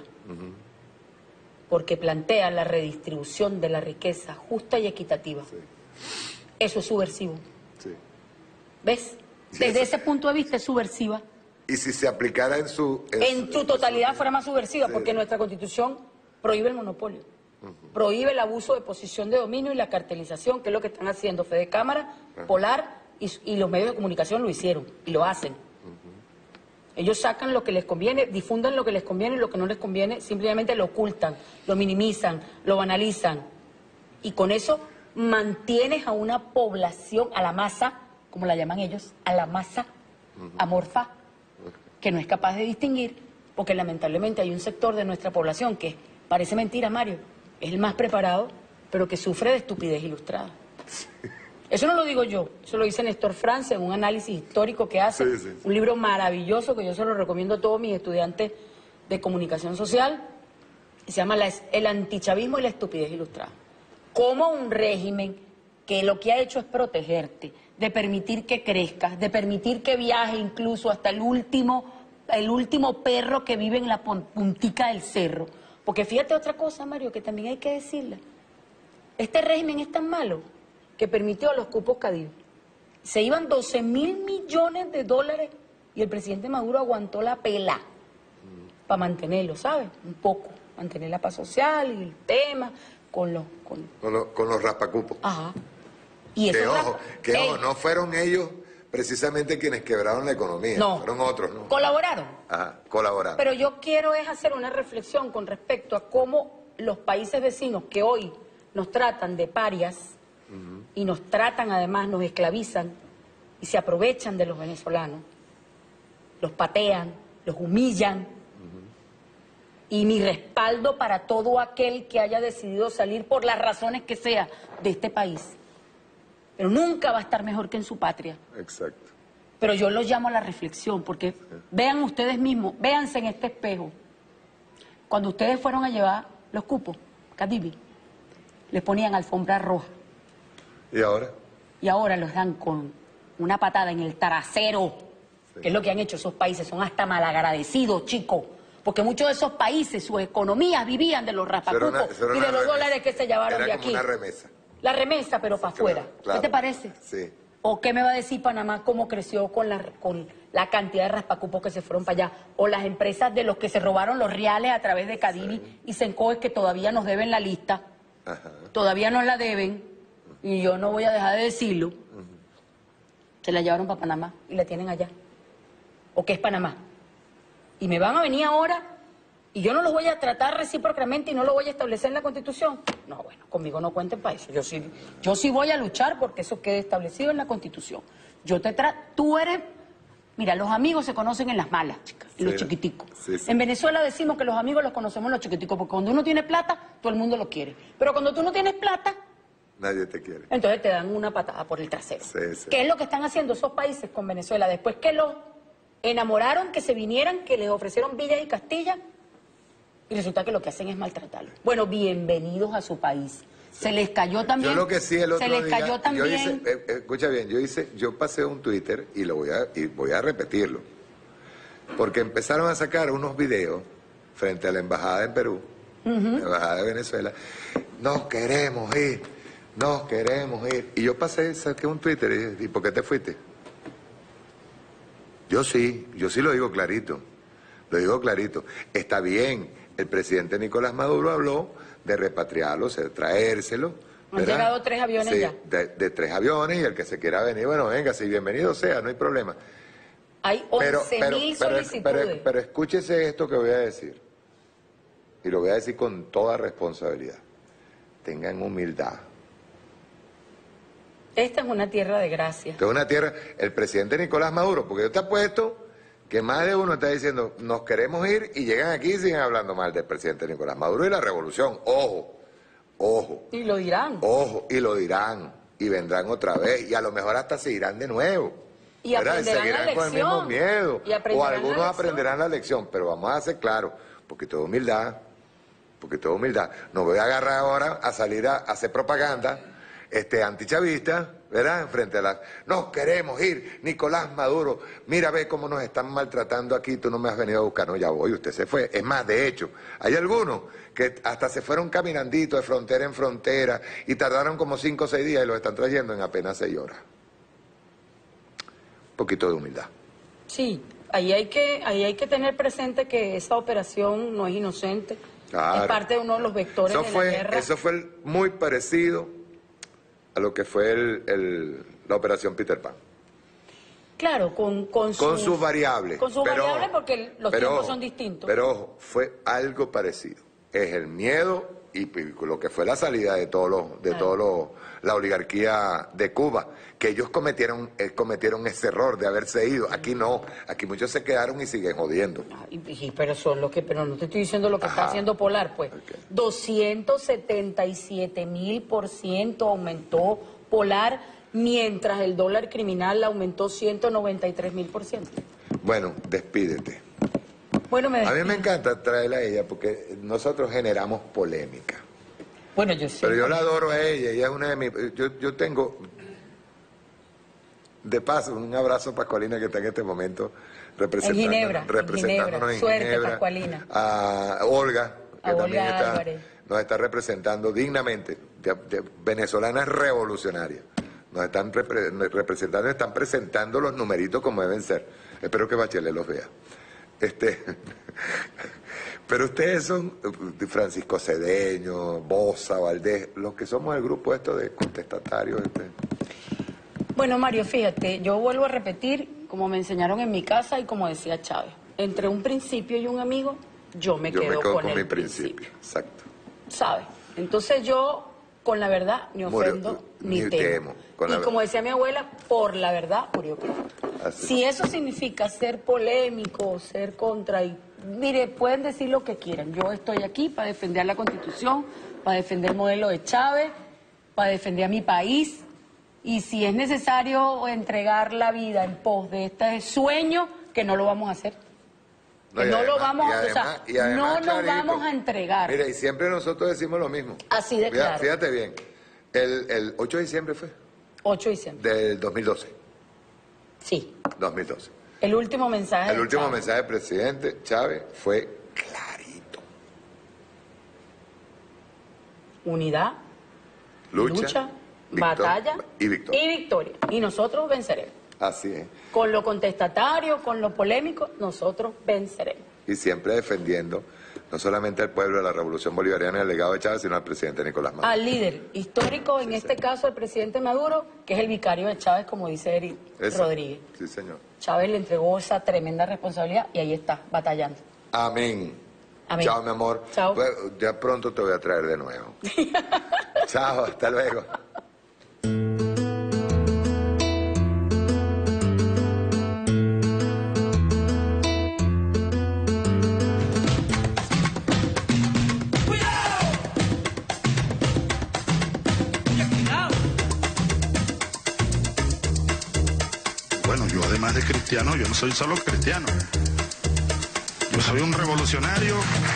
Porque plantea la redistribución de la riqueza justa y equitativa. Sí. Eso es subversivo. Sí. ¿Ves? Sí, desde ese punto de vista es subversiva. Y si se aplicara en su totalidad fuera más subversiva, sí, porque nuestra Constitución prohíbe el monopolio, prohíbe el abuso de posición de dominio y la cartelización, que es lo que están haciendo Fede Cámara, Polar y los medios de comunicación lo hicieron y lo hacen. Ellos sacan lo que les conviene, difunden lo que les conviene y lo que no les conviene, simplemente lo ocultan, lo minimizan, lo banalizan. Y con eso mantienes a una población, a la masa, como la llaman ellos, a la masa amorfa, que no es capaz de distinguir, porque lamentablemente hay un sector de nuestra población que, parece mentira, Mario, es el más preparado, pero que sufre de estupidez ilustrada. Sí. Eso no lo digo yo, eso lo dice Néstor Franz en un análisis histórico que hace, un libro maravilloso que yo se lo recomiendo a todos mis estudiantes de comunicación social, y se llama El antichavismo y la estupidez ilustrada. Como un régimen que lo que ha hecho es protegerte, de permitir que crezcas, de permitir que viaje incluso hasta el último perro que vive en la puntica del cerro. Porque fíjate otra cosa, Mario, que también hay que decirle. Este régimen es tan malo que permitió a los cupos Cadivi. Se iban 12.000 millones de dólares y el presidente Maduro aguantó la pela para mantenerlo, ¿sabes? Un poco, mantener la paz social y el tema con los raspacupos. Ajá. Y eso ojo, no fueron ellos precisamente quienes quebraron la economía, no, fueron otros, ¿no? Colaboraron. Ajá, colaboraron. Pero yo quiero es hacer una reflexión con respecto a cómo los países vecinos que hoy nos tratan de parias y nos tratan además, nos esclavizan y se aprovechan de los venezolanos, los patean, los humillan. Y mi respaldo para todo aquel que haya decidido salir por las razones que sea de este país. Pero nunca va a estar mejor que en su patria. Exacto. Pero yo los llamo a la reflexión, porque vean ustedes mismos, véanse en este espejo. Cuando ustedes fueron a llevar los cupos, Cadivi, les ponían alfombra roja. ¿Y ahora? Y ahora los dan con una patada en el trasero, que es lo que han hecho esos países. Son hasta malagradecidos, chicos. Porque muchos de esos países, sus economías vivían de los raspacupos y de los dólares que se llevaron de aquí. Era como una remesa. La remesa, pero para afuera. Claro. ¿Qué te parece? Sí. ¿O qué me va a decir Panamá cómo creció con la cantidad de raspacupos que se fueron para allá? O las empresas de los que se robaron los reales a través de Cadivi y Sencoes que todavía nos deben la lista. todavía no la deben, y yo no voy a dejar de decirlo, se la llevaron para Panamá y la tienen allá. ¿O qué es Panamá? Y me van a venir ahora y yo no los voy a tratar recíprocamente y no lo voy a establecer en la Constitución. No, bueno, conmigo no cuenten para eso. Yo sí voy a luchar porque eso quede establecido en la Constitución. Tú eres... Mira, los amigos se conocen en las malas, chicas, en los chiquiticos. Sí. En Venezuela decimos que los amigos los conocemos en los chiquiticos, porque cuando uno tiene plata, todo el mundo lo quiere. Pero cuando tú no tienes plata... Nadie te quiere. Entonces te dan una patada por el trasero. Sí. ¿Qué es lo que están haciendo esos países con Venezuela? Después que los enamoraron, que se vinieran, que les ofrecieron villas y castillas, y resulta que lo que hacen es maltratarlos. Bueno, bienvenidos a su país. Se les cayó también. Yo lo que sí el otro día, cayó también. Escucha bien, yo pasé un Twitter y voy a repetirlo. Porque empezaron a sacar unos videos frente a la embajada en Perú, la embajada de Venezuela. Nos queremos ir. Y yo saqué un Twitter y dije, ¿y por qué te fuiste? Yo sí lo digo clarito. Está bien, el presidente Nicolás Maduro habló de repatriarlos, de traérselos. Han llegado 3 aviones ya. De 3 aviones, y el que se quiera venir, bueno, venga, si bienvenido sea, no hay problema. Hay 11.000 solicitudes. Pero escúchese esto que voy a decir, y lo voy a decir con toda responsabilidad. Tengan humildad. Esta es una tierra de gracia. Esta es una tierra, el presidente Nicolás Maduro, porque yo te apuesto que más de uno está diciendo, nos queremos ir, y llegan aquí y siguen hablando mal del presidente Nicolás Maduro y la revolución. Ojo. Y lo dirán. Ojo, y lo dirán. Y vendrán otra vez, y a lo mejor hasta se irán de nuevo. Y aprenderán la lección. Con el mismo miedo. O algunos aprenderán la lección, pero vamos a ser claros, porque toda humildad. No voy a agarrar ahora a salir a hacer propaganda antichavista, ¿verdad? Frente a las... Nos queremos ir, Nicolás Maduro, mira, ve cómo nos están maltratando aquí, tú no me has venido a buscar. No, ya voy, usted se fue. Es más, de hecho, hay algunos que hasta se fueron caminandito de frontera en frontera y tardaron como 5 o 6 días y los están trayendo en apenas 6 horas. Un poquito de humildad. Sí, ahí hay que tener presente que esa operación no es inocente. Claro. Es parte de uno de los vectores de la guerra. Eso fue muy parecido a lo que fue la operación Peter Pan. Claro, con sus variables. Con sus variables, porque los tiempos son distintos. Pero ojo, fue algo parecido. Es el miedo y lo que fue la salida de la oligarquía de Cuba, que ellos cometieron ese error de haberse ido. Aquí no, aquí muchos se quedaron y siguen jodiendo. Pero no te estoy diciendo lo que está haciendo Polar, pues. 277.000% aumentó Polar, mientras el dólar criminal aumentó 193.000%. Bueno, despídete. Bueno, a mí me encanta traerla a ella porque nosotros generamos polémica. Bueno, yo sí. Pero yo la adoro a ella, ella es una de mis... Yo tengo, de paso, un abrazo a Pascualina, que está en este momento representándonos en Suerte, Ginebra. Pascualina. A Olga, que también nos está representando dignamente, venezolanas revolucionarias. Nos están representando, están presentando los numeritos como deben ser. Espero que Bachelet los vea. Pero ustedes son Francisco Cedeño, Bosa, Valdés, los que somos el grupo de contestatarios. Bueno, Mario, fíjate, yo vuelvo a repetir, como me enseñaron en mi casa y como decía Chávez, entre un principio y un amigo, yo me quedo con mi principio. Exacto. ¿Sabes? Entonces yo, con la verdad, ni ofendo ni temo. Y como decía mi abuela, por la verdad murió Cristo. Si eso significa ser polémico, ser contra... Mire, pueden decir lo que quieran. Yo estoy aquí para defender la Constitución, para defender el modelo de Chávez, para defender a mi país. Y si es necesario entregar la vida en pos de este sueño, que no lo vamos a hacer. No lo vamos a hacer. No nos vamos a entregar. Mira, y siempre nosotros decimos lo mismo. Así de claro. Fíjate bien. El 8 de diciembre fue. 8 de diciembre. Del 2012. Sí. 2012. El último mensaje. El último mensaje del presidente Chávez fue clarito. Unidad, lucha, batalla y victoria. Y nosotros venceremos. Así es. Con lo contestatario, con lo polémico, nosotros venceremos. Y siempre defendiendo no solamente al pueblo de la Revolución Bolivariana y al legado de Chávez, sino al presidente Nicolás Maduro. Al líder histórico, en este caso el presidente Maduro, que es el vicario de Chávez, como dice Eric Rodríguez. Sí, señor. Chávez le entregó esa tremenda responsabilidad y ahí está, batallando. Amén. Amén. Chao, mi amor. Chao. Pues, ya pronto te voy a traer de nuevo. Chao, hasta luego. Bueno, yo además de cristiano, yo no soy solo cristiano. Yo soy un revolucionario.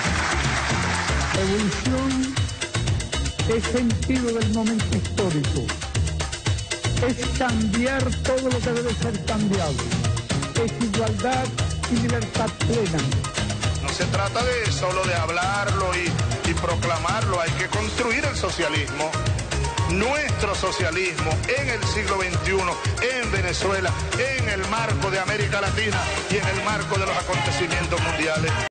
Revolución es sentido del momento histórico. Es cambiar todo lo que debe ser cambiado. Es igualdad y libertad plena. No se trata de solo de hablarlo y proclamarlo, hay que construir el socialismo. Nuestro socialismo en el siglo XXI, en Venezuela, en el marco de América Latina y en el marco de los acontecimientos mundiales.